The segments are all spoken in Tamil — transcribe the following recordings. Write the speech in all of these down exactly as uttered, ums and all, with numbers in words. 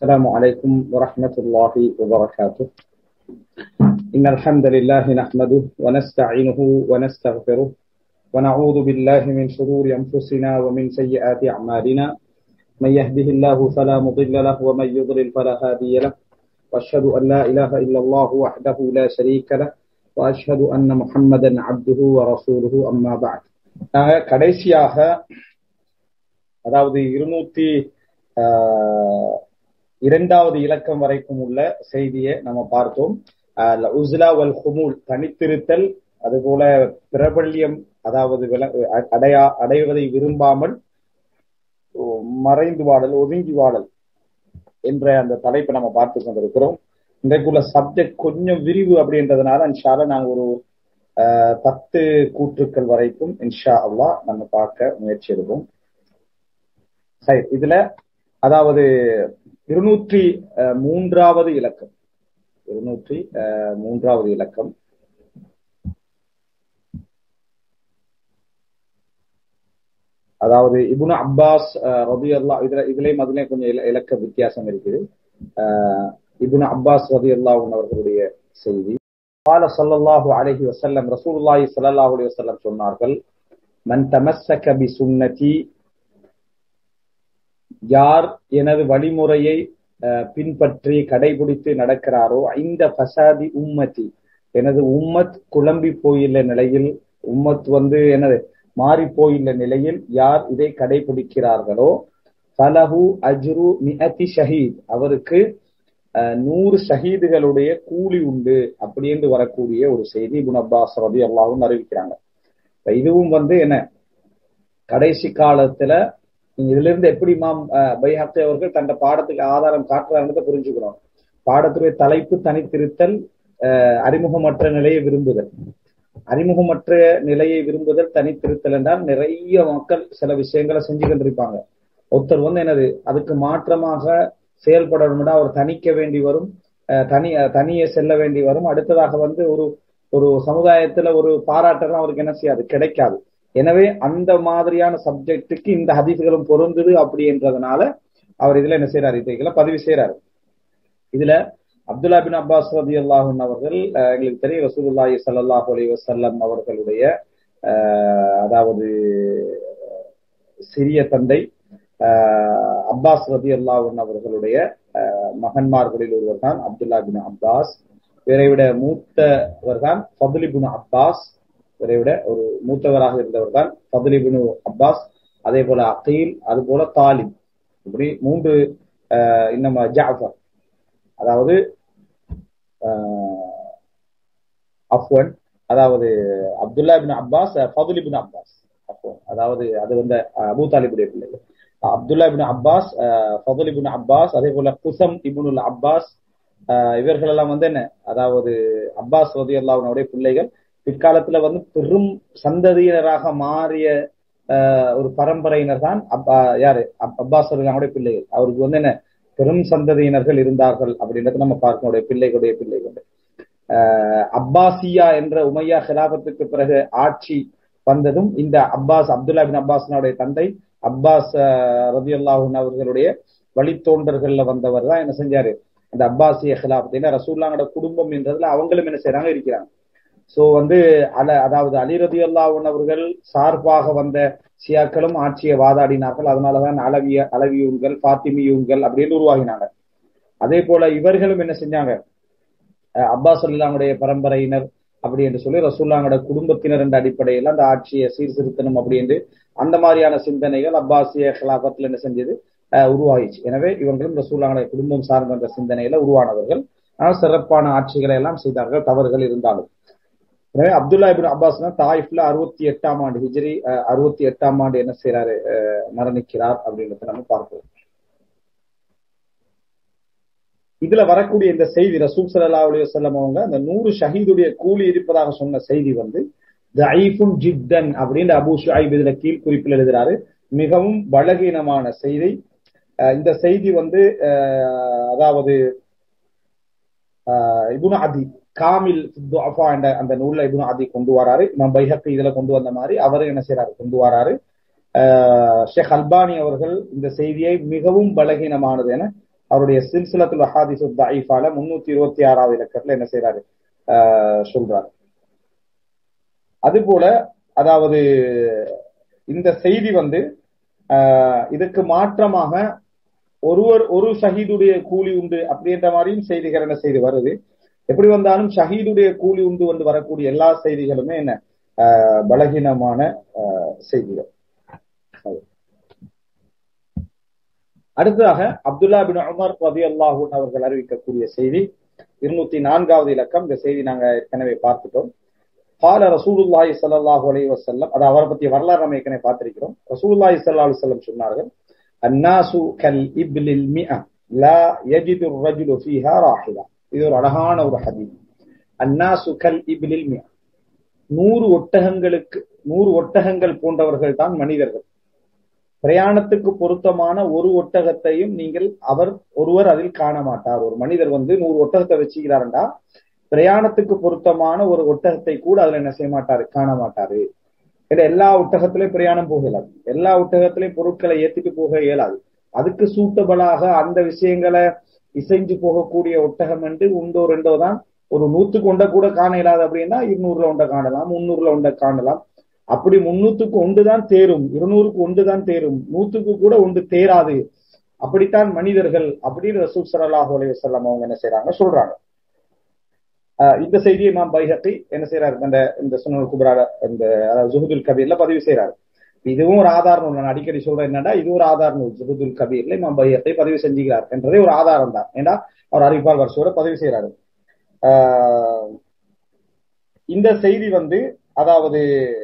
السلام عليكم ورحمة الله وبركاته. إن الحمد لله نحمده ونستعينه ونستغفره ونعوذ بالله من شرور أنفسنا ومن سيئات أعمالنا. من يهده الله فلا مضل له ومن يضلل فلا هادي له. وأشهد أن لا إله إلا الله وحده لا شريك له وأشهد أن محمدا عبده ورسوله أما بعد. கடைசியாக அதாவது இருநூத்தி இரண்டாவது இலக்கம் வரைக்கும் உள்ள செய்தியை நம்ம பார்த்தோம். உஸ்லா வல் ஹுமூல் தனித்திருத்தல், அதுபோல பிரபல்யம், அதாவது அடையா அடைவதை விரும்பாமல் மறைந்து வாழல், ஒதுங்கி வாழல் என்ற அந்த தலைப்பை நம்ம பார்த்து கொண்டிருக்கிறோம். இன்றைக்குள்ள சப்ஜெக்ட் கொஞ்சம் விரிவு அப்படின்றதுனால இன்ஷா அல்லாஹ் நாங்கள் ஒரு பத்து கூற்றுக்கள் வரைக்கும் இன்ஷா அல்லாஹ் நம்ம பார்க்க முயற்சி எடுப்போம். சரி, இதுல அதாவது இருநூற்றி மூன்றாவது இலக்கம் இருநூற்றி மூன்றாவது இலக்கம் அதாவது இப்னு அப்பாஸ் ரலியல்லாஹு இதுல இதுலயும் அதுலயும் கொஞ்சம் இலக்க வித்தியாசம் இருக்குது. இப்னு அப்பாஸ் ரலியல்லாஹு அன்ஹு அவர்களுடைய செய்தி. قال صلى الله عليه وسلم ரசூலுல்லாஹி ஸல்லல்லாஹு அலைஹி வஸல்லம் சொன்னார்கள், மன் தமஸ்ஸக பிசுன்னதி, யார் எனது வழிமுறையை பின்பற்றி கடைபிடித்து நடக்கிறாரோ, இந்த ஃபசாதி உம்மதி, எனது உம்மத் குழம்பி போயுள்ள நிலையில், உம்மத் வந்து எனது மாறி போயுள்ள நிலையில் யார் இதை கடைபிடிக்கிறார்களோ, ஃபலஹு அஜ்ரு மிஅத்தி ஷஹீத், அவருக்கு நூறு ஷஹீதுகளுடைய கூலி உண்டு அப்படி என்று வரக்கூடிய ஒரு செய்தி இப்னு அப்பாஸ் ரலியல்லாஹு அன்ஹு அறிவிக்கிறாங்க. இதுவும் வந்து என்ன, கடைசி காலத்துல இதுல இருந்து எப்படி இமாம் பைஹக்கி அவர்கள் தந்த பாடத்துக்கு ஆதாரம் காட்டுறாங்கன்றத புரிஞ்சுக்கிறோம். பாடத்துடைய தலைப்பு தனித்திருத்தல், அறிமுகமற்ற நிலையை விரும்புதல். அறிமுகமற்ற நிலையை விரும்புதல் தனித்திருத்தல் என்றால் நிறைய மக்கள் சில விஷயங்களை செஞ்சு கொண்டிருப்பாங்க. ஒருத்தர் வந்து என்னது அதுக்கு மாற்றமாக செயல்படணும்னா அவர் தனிக்க வேண்டி வரும், தனி தனியே செல்ல வேண்டி வரும். அடுத்ததாக வந்து ஒரு ஒரு சமுதாயத்துல ஒரு பாராட்டெல்லாம் அவருக்கு என்ன செய்யாது, கிடைக்காது. எனவே அந்த மாதிரியான சப்ஜெக்டுக்கு இந்த ஹதீஸ்களும் பொருந்துது அப்படின்றதுனால அவர் இதுல என்ன செய்யறாரு, இதைகளை பதிவு செய்யறாரு. இதுல அப்துல்லா பின் அப்பாஸ் ரலியல்லாஹு அன்ஹு அவர்கள், எங்களுக்கு தெரியும் ரசூலுல்லாஹி ஸல்லல்லாஹு அலைஹி வஸல்லம் அவர்களுடைய அதாவது சிறிய தந்தை அப்பாஸ் ரலியல்லாஹு அன்ஹு அவர்களுடைய மகன்மார்களில் ஒருவர் தான் அப்துல்லா பின் அப்பாஸ். இவரை விட மூத்தவர் தான் ஃபதுல் இப்னு அப்பாஸ். இவரை விட ஒரு மூத்தவராக இருந்தவர் தான் ஃபதுல் இப்னு அப்பாஸ். அதே போல அகீல், அது போல தாலிப், இப்படி மூன்று இன்னும் ஜாஃபர், அதாவது அஃப்வன், அதாவது Abdullah ibn Abbas, Fadl ibn Abbas, Afwan, அதாவது அது வந்து அபூ தாலிபுடைய பிள்ளைகள். Abdullah ibn Abbas, Fadl ibn Abbas, அதே போல குசம் இப்னுல் அப்பாஸ், இவர்கள் எல்லாம் வந்து என்ன, அதாவது அப்பாஸ் ரலியல்லாஹு அன்ஹுடைய பிள்ளைகள். பிற்காலத்துல வந்து பெரும் சந்ததியினராக மாறிய ஒரு பரம்பரையினர் தான் அப்பா யாரு அப்பாஸ் ரலியல்லாஹுடைய பிள்ளைகள். அவருக்கு வந்து என்ன பெரும் சந்ததியினர்கள் இருந்தார்கள் அப்படின்றது நம்ம பார்க்கணும். பிள்ளைகளுடைய பிள்ளைகள் அஹ் அப்பாசியா என்ற உமையா ஹிலாபத்துக்கு பிறகு ஆட்சி வந்ததும் இந்த அப்பாஸ், அப்துல்லா பின் அப்பாஸ்னுடைய தந்தை அப்பாஸ் ரலியல்லாஹு அன்ஹு அவர்களுடைய வழித்தோன்றர்கள்ல வந்தவர் தான் என்ன செஞ்சாரு, இந்த அப்பாசிய ஹிலாபத்தை ரசூலுல்லாஹோட குடும்பம் என்றதுல அவங்களும் என்ன செய்யறாங்க, இருக்கிறாங்க. சோ வந்து அல அதாவது அலி ரலியல்லாஹு அன்ஹு அவர்கள் சார்பாக வந்த ஷியாக்களும் ஆட்சியை வாதாடினார்கள். அதனாலதான் அலவிய அலவியூன்கள், ஃபாத்திமியூன்கள் அப்படின்னு உருவாகினாங்க. அதே போல இவர்களும் என்ன செஞ்சாங்க, அப்பாஸ் ரலியல்லாஹுடைய பரம்பரையினர் அப்படி என்று சொல்லி ரசூலுல்லாஹோட குடும்பத்தினர் என்ற அடிப்படையில் அந்த ஆட்சியை சீர்திருத்தணும் அப்படி என்று அந்த மாதிரியான சிந்தனைகள் அப்பாசிய ஹிலாபத்துல என்ன செஞ்சது, உருவாகிச்சு. எனவே இவங்களும் ரசூலுல்லாஹோட குடும்பம் சார்ந்த சிந்தனையில உருவானவர்கள். ஆனால் சிறப்பான ஆட்சிகளை எல்லாம் செய்தார்கள், தவறுகள் இருந்தாலும். எனவே அப்துல்லா இப்னு அப்பாஸ் தாயிஃப்ல அறுபத்தி எட்டாம் ஆண்டு ஹிஜ்ரி அறுபத்தி எட்டாம் ஆண்டு என்ன செய்யறாரு, மரணிக்கிறார் அப்படின்றத நம்ம பார்க்கிறோம். இதுல வரக்கூடிய இந்த செய்தி ரசூல் ஸல்லல்லாஹு அலைஹி வஸல்லம் அவங்க அந்த நூறு ஷஹீதுடைய கூலி இருப்பதாக சொன்ன செய்தி வந்து தஈஃபுன் ஜித்தன் அப்படின்னு அபூ ஷுஐப் இதுல கீழ் குறிப்பில் எழுதுறாரு. மிகவும் பலகீனமான செய்தி. இந்த செய்தி வந்து அதாவது இப்னு அதி காமில் துஅஃபா என்ற அந்த நூல்ல இப்னு அதி கொண்டு வராரு. இமாம் பைஹக்கி இதுல கொண்டு வந்த மாதிரி அவரு என்ன செய்யறாரு, கொண்டு வராரு. ஷேக் அல்பானி அவர்கள் இந்த செய்தியை மிகவும் பலகீனமானது என அவருடைய சில்சிலத்துல் அஹாதீஸ் தஈஃபால முன்னூத்தி இருபத்தி ஆறாவது இலக்கத்துல என்ன செய்யறாரு ஆஹ் சொல்றாரு. அது போல அதாவது இந்த செய்தி வந்து ஆஹ் இதுக்கு மாற்றமாக ஒருவர் ஒரு ஷஹீதுடைய கூலி உண்டு அப்படின்ற மாதிரியும் செய்திகள் என்ன செய்தி வருது. எப்படி வந்தாலும் ஷஹீதுடைய கூலி உண்டு வந்து வரக்கூடிய எல்லா செய்திகளுமே என்ன ஆஹ் பலகீனமான ஆஹ் செய்திகள். அடுத்ததாக அப்துல்லா பின் உமர் ரலியல்லாஹு அன்ஹு அவர்கள் அறிவிக்கக்கூடிய செய்தி இருநூத்தி நான்காவது இலக்கம். இந்த செய்தி நாங்க ஏற்கனவே பார்த்துட்டோம். கால ரசூலுல்லாஹி ஸல்லல்லாஹு அலைஹி வஸல்லம், அது அவரை பற்றிய வரலாறு நம்ம ஏற்கனவே பார்த்திருக்கிறோம். ரசூலுல்லாஹி ஸல்லல்லாஹு அலைஹி வஸல்லம் சொன்னார்கள், அன்னாசு கல் இப்லில் மிஅ லா யஜிது الرجل فيها راحلة. இது ஒரு அழகான ஒரு ஹதீஸ். அன்னாசு கல் இப்லில் மிஅ, நூறு ஒட்டகங்களுக்கு நூறு ஒட்டகங்கள் போன்றவர்கள் தான் மனிதர்கள். பிரயாணத்துக்கு பொருத்தமான ஒரு ஒட்டகத்தையும் நீங்கள் அவர் ஒருவர் அதில் காண மாட்டார். ஒரு மனிதர் வந்து நூறு ஒட்டகத்தை வச்சுக்கிறாருண்டா பிரயாணத்துக்கு பொருத்தமான ஒரு ஒட்டகத்தை கூட அதுல என்ன செய்ய மாட்டாரு, காண மாட்டாரு. எல்லா ஒட்டகத்திலையும் பிரயாணம் போக இயலாது, எல்லா ஒட்டகத்திலையும் பொருட்களை ஏத்திட்டு போக இயலாது. அதுக்கு சூட்டபிளாக அந்த விஷயங்களை இசைஞ்சு போகக்கூடிய ஒட்டகம் என்று உண்டோ ரெண்டோ தான். ஒரு நூத்துக்கு ஒன்றை கூட காண இயலாது அப்படின்னா இருநூறுல ஒன்றை காணலாம், முன்னூறுல ஒன்றை காணலாம். அப்படி முன்னூத்துக்கு ஒன்றுதான் தேரும், இருநூறுக்கு ஒன்றுதான் தேரும், நூத்துக்கு கூட ஒன்று தேராது. அப்படித்தான் மனிதர்கள் அப்படின்னு ரசூல் ஸல்லல்லாஹு அலைஹி வஸல்லம் அவங்க என்ன செய்யறாங்க சொல்றாங்க. இந்த செய்தியை இமாம் பைஹகி என்ன செய்யறாரு, அந்த இந்த சுனனுல் குப்ரால இந்த ஜுஹுதுல் கபீர்ல பதிவு செய்யறாரு. இதுவும் ஒரு ஆதாரம். நான் அடிக்கடி சொல்றேன் என்னடா, இது ஒரு ஆதாரம். ஜுஹுதுல் கபீர்ல இமாம் பைஹகி பதிவு செஞ்சுக்கிறார் என்றதே ஒரு ஆதாரம் தான். ஏன்னா அவர் அறிவிப்பால் வருஷோட பதிவு செய்யறாரு. ஆஹ் இந்த செய்தி வந்து அதாவது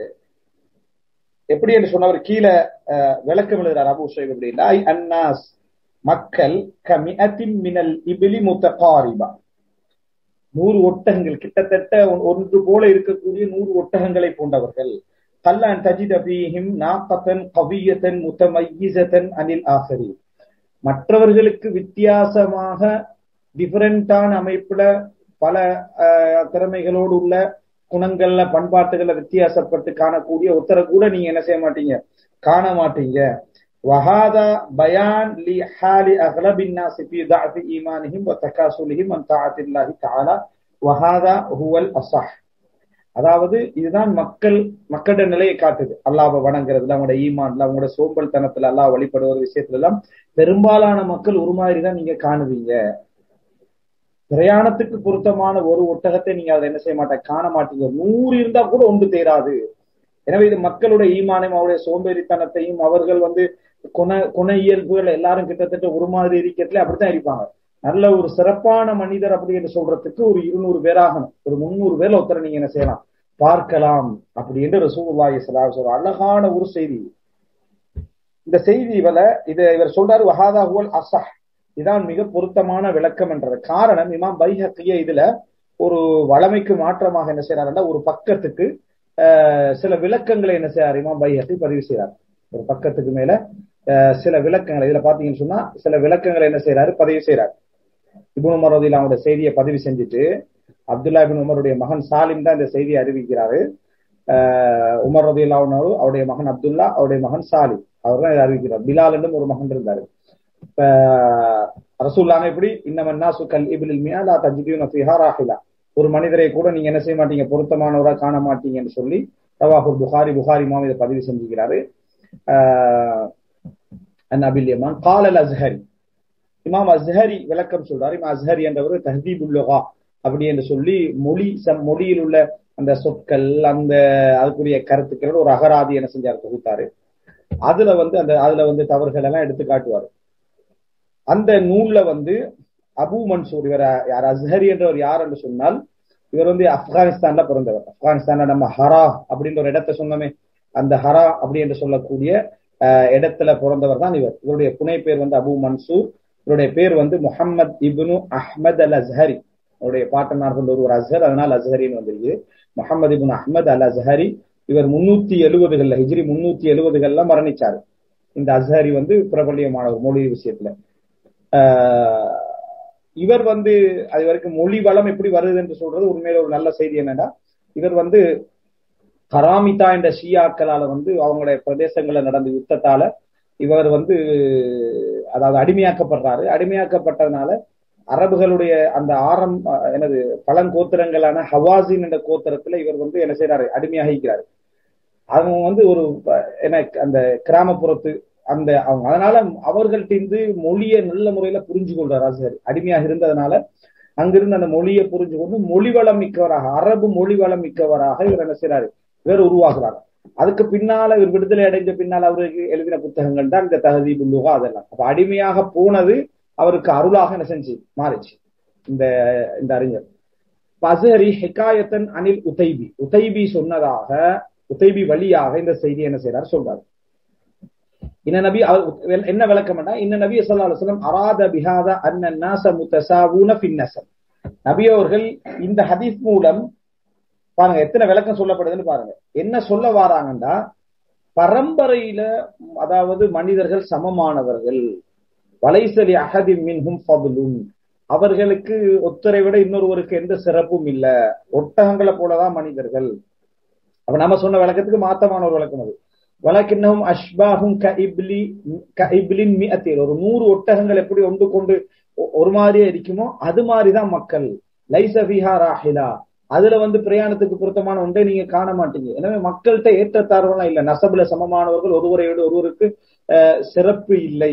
எப்படி என்று சொன்னவர் கீழே விளக்கம் எழுதுறார் அபூ ஷைப் அப்படின்னா, அன்னாஸ் மக்கள் கமிஅத்தின் மினல் இப்லி முத்தகாரிபா, நூறு ஒட்டகங்கள் கிட்டத்தட்ட ஒன்று போல இருக்கக்கூடிய நூறு ஒட்டகங்களை போன்றவர்கள். கல்லான் தஜித ஃபீஹிம் நாகத்தன் கவியத்தன் முத்தமையிஸத்தன் அனில் ஆஹரி, மற்றவர்களுக்கு வித்தியாசமாக டிஃபரண்டான அமைப்புல பல திறமைகளோடு உள்ள குணங்கள்ல பண்பாட்டுகளை வித்தியாசப்பட்டு காணக்கூடிய ஒருத்தரை கூட நீங்க என்ன செய்ய மாட்டீங்க, காண மாட்டீங்க. வஹாதா பயான் லி ஹாலி அக்லபின் நாஸ் ஃபீ ضعف ஈமானிஹிம் வ தகாசுலிஹிம் அன் தஆத்தில்லாஹி தஆலா வஹாதா ஹுவல் அஸஹ். அதாவது இதுதான் மக்கள் மக்களோட நிலையை காட்டுது. அல்லாஹ்வை வணங்குறதுல, அவங்களோட ஈமான்ல, அவங்களோட சோம்பல் தனத்துல, அல்லாஹ் வழிபடுவது விஷயத்துல எல்லாம் பெரும்பாலான மக்கள் ஒரு மாதிரி தான் நீங்க காணுவீங்க. பிரயாணத்துக்கு பொருத்தமான ஒரு ஒட்டகத்தை நீங்க அதை என்ன செய்ய மாட்டேன், காண மாட்டீங்க. நூறு இருந்தா கூட ஒன்று தேராது. எனவே இது மக்களுடைய ஈமானையும் அவருடைய சோம்பேறித்தனத்தையும் அவர்கள் வந்து குண குண இயல்புகள் எல்லாரும் கிட்டத்தட்ட ஒரு மாதிரி இருக்கிறதுல அப்படித்தான் இருப்பாங்க. நல்ல ஒரு சிறப்பான மனிதர் அப்படி என்று சொல்றதுக்கு ஒரு இருநூறு பேராகணும், ஒரு முன்னூறு பேர்ல ஒருத்தரை நீங்க என்ன செய்யலாம், பார்க்கலாம் அப்படி என்று ரசூலுல்லாஹி ஸல்லல்லாஹு அலைஹி வஸல்லம் அழகான ஒரு செய்தி. இந்த செய்தி இவல இதை இவர் சொல்றாரு, வஹாதா ஹுவல் அஸஹ், இதான் மிக பொருத்தமான விளக்கம் என்றது. காரணம், இமாம் பைஹக்கிய இதுல ஒரு வளமைக்கு மாற்றமாக என்ன செய்யறாருன்னா ஒரு பக்கத்துக்கு அஹ் சில விளக்கங்களை என்ன செய்யறாரு இமாம் பைஹக்கி பதிவு செய்யறாரு. ஒரு பக்கத்துக்கு மேல அஹ் சில விளக்கங்களை இதுல பாத்தீங்கன்னு சொன்னா சில விளக்கங்களை என்ன செய்யறாரு பதிவு செய்யறாரு. இப்னு உமர் ரலியல்லாஹு அன்ஹு செய்தியை பதிவு செஞ்சுட்டு அப்துல்லா இப்னு உமருடைய மகன் சாலிம் தான் இந்த செய்தியை அறிவிக்கிறாரு. அஹ் உமர் ரலியல்லாஹு அன்ஹு அவருடைய மகன் அப்துல்லா, அவருடைய மகன் சாலிம், அவர் தான் இதை அறிவிக்கிறார். பிலால் என்றும் ஒரு மகன் இருந்தாரு. ரசூலுல்லாஹ் எப்படி இன்னமன் நாசு கல் இப்லில் மிஆ லா தஜிதுன ஃபீஹா ராஹிலா, ஒரு மனிதரை கூட நீங்க என்ன செய்ய மாட்டீங்க, பொருத்தமானவரா காண மாட்டீங்கன்னு சொல்லி ரவாஹு புகாரி புகாரி இமாம் இதை பதிவு செஞ்சுக்கிறாரு. ஆஹ் அபில் யமான் கால அல் அஸ்ஹரி, இமாம் அஸ்ஹரி விளக்கம் சொல்றாரு. இமாம் அஸ்ஹரி என்றவர் தஹ்தீபுல் லுகா அப்படி என்று சொல்லி மொழி சம் மொழியில் உள்ள அந்த சொற்கள் அந்த அதுக்குரிய கருத்துக்கள் ஒரு அகராதி என்ன செஞ்சார், தொகுத்தாரு. அதுல வந்து அந்த அதுல வந்து தவறுகள் எல்லாம் எடுத்து காட்டுவாரு. அந்த நூல்ல வந்து அபு மன்சூர், இவர் யார், அஸ்ஹரி என்றவர் யார் என்று சொன்னால் இவர் வந்து ஆப்கானிஸ்தான்ல பிறந்தவர். ஆப்கானிஸ்தான்ல நம்ம ஹரா அப்படின்ற ஒரு இடத்தை சொன்னோமே, அந்த ஹரா அப்படி என்று சொல்லக்கூடிய இடத்துல பிறந்தவர் தான் இவர். இவருடைய புனை பேர் வந்து அபு மன்சூர். இவருடைய பேர் வந்து Muhammad ibn Ahmad al Azhari. அவருடைய பாட்டனார் கொண்ட ஒரு அஸ்ஹர், அதனால் அஸ்ஹரின்னு வந்திருக்கு. Muhammad ibn Ahmad al Azhari. இவர் முன்னூத்தி எழுபதுகள்ல ஹிஜ்ரி முன்னூத்தி எழுபதுகள்ல மரணிச்சாரு. இந்த அஸ்ஹரி வந்து பிரபல்யமானவர் மொழி விஷயத்துல. ஆஹ் இவர் வந்து அது வரைக்கும் மொழி வளம் எப்படி வருது என்று சொல்றது உண்மையில ஒரு நல்ல செய்தி. என்னன்னா, இவர் வந்து கராமிதா என்ற ஷியாக்களால வந்து அவங்களுடைய பிரதேசங்கள்ல நடந்த யுத்தத்தால இவர் வந்து அதாவது அடிமையாக்கப்படுறாரு. அடிமையாக்கப்பட்டதுனால அரபுகளுடைய அந்த ஆரம் எனது பழங்கோத்திரங்களான ஹவாசின் என்ற கோத்திரத்துல இவர் வந்து என்ன செய்யறாரு, அடிமையாகிக்கிறாரு. அவங்க வந்து ஒரு என்ன அந்த கிராமப்புறத்து அந்த அவங்க அதனால அவர்கள்ட்ட மொழியை நல்ல முறையில புரிஞ்சு கொள்றாரு. சரி, அடிமையாக இருந்ததுனால அங்கிருந்து அந்த மொழியை புரிஞ்சு கொண்டு மொழி வளம் மிக்கவராக, அரபு மொழி வளம் மிக்கவராக இவர் என்ன செய்யறாரு, இவர் உருவாகிறார். அதுக்கு பின்னால இவர் விடுதலை அடைஞ்ச பின்னால் அவருக்கு எழுதின புத்தகங்கள் தான் இந்த தஹதீபுல் லுகா அதெல்லாம். அப்ப அடிமையாக போனது அவருக்கு அருளாக என்ன செஞ்சு மாறிச்சு இந்த இந்த அறிஞர். அஸ்ஹரி ஹிகாயத்தன் அனில் உதைபி, உதைபி சொன்னதாக, உதைபி வழியாக இந்த செய்தி என்ன செய்யறார் சொல்றாரு. இன்ன நபி என்ன விளக்கம் இன்ன நபி ஸல்லல்லாஹு அலைஹி வஸல்லம் அராத பிஹாதா அன்ன நாஸ முத்தசாவூன ஃபின் நஸப். நபி அவர்கள் இந்த ஹதீஸ் மூலம் பாருங்க எத்தனை விளக்கம் சொல்லப்படுதுன்னு பாருங்க. என்ன சொல்ல வாராங்கன்னா, பரம்பரையில அதாவது மனிதர்கள் சமமானவர்கள், வலைசலி அஹதின் மின்ஹும் ஃபதுலுன், அவர்களுக்கு ஒத்தரை விட இன்னொருவருக்கு எந்த சிறப்பும் இல்ல, ஒட்டகங்களை போலதான் மனிதர்கள். அப்ப நம்ம சொன்ன விளக்கத்துக்கு மாத்தமான ஒரு விளக்கம் அது. வலக்கின்னஹும் அஷ்பாஹும் கஇப்லி கஇப்லின் மிஅத்தின், ஒரு நூறு ஒட்டகங்கள் எப்படி ஒன்று கொண்டு ஒரு மாதிரியே இருக்குமோ அது மாதிரிதான் மக்கள். லைஸ ஃபீஹா ராஹிலா, அதுல வந்து பிரயாணத்துக்கு பொருத்தமான ஒன்றை நீங்க காண மாட்டீங்க. எனவே மக்கள்கிட்ட ஏற்றத்தாழ்வுலாம் இல்ல, நசபுல சமமானவர்கள், ஒருவரை விட ஒருவருக்கு சிறப்பு இல்லை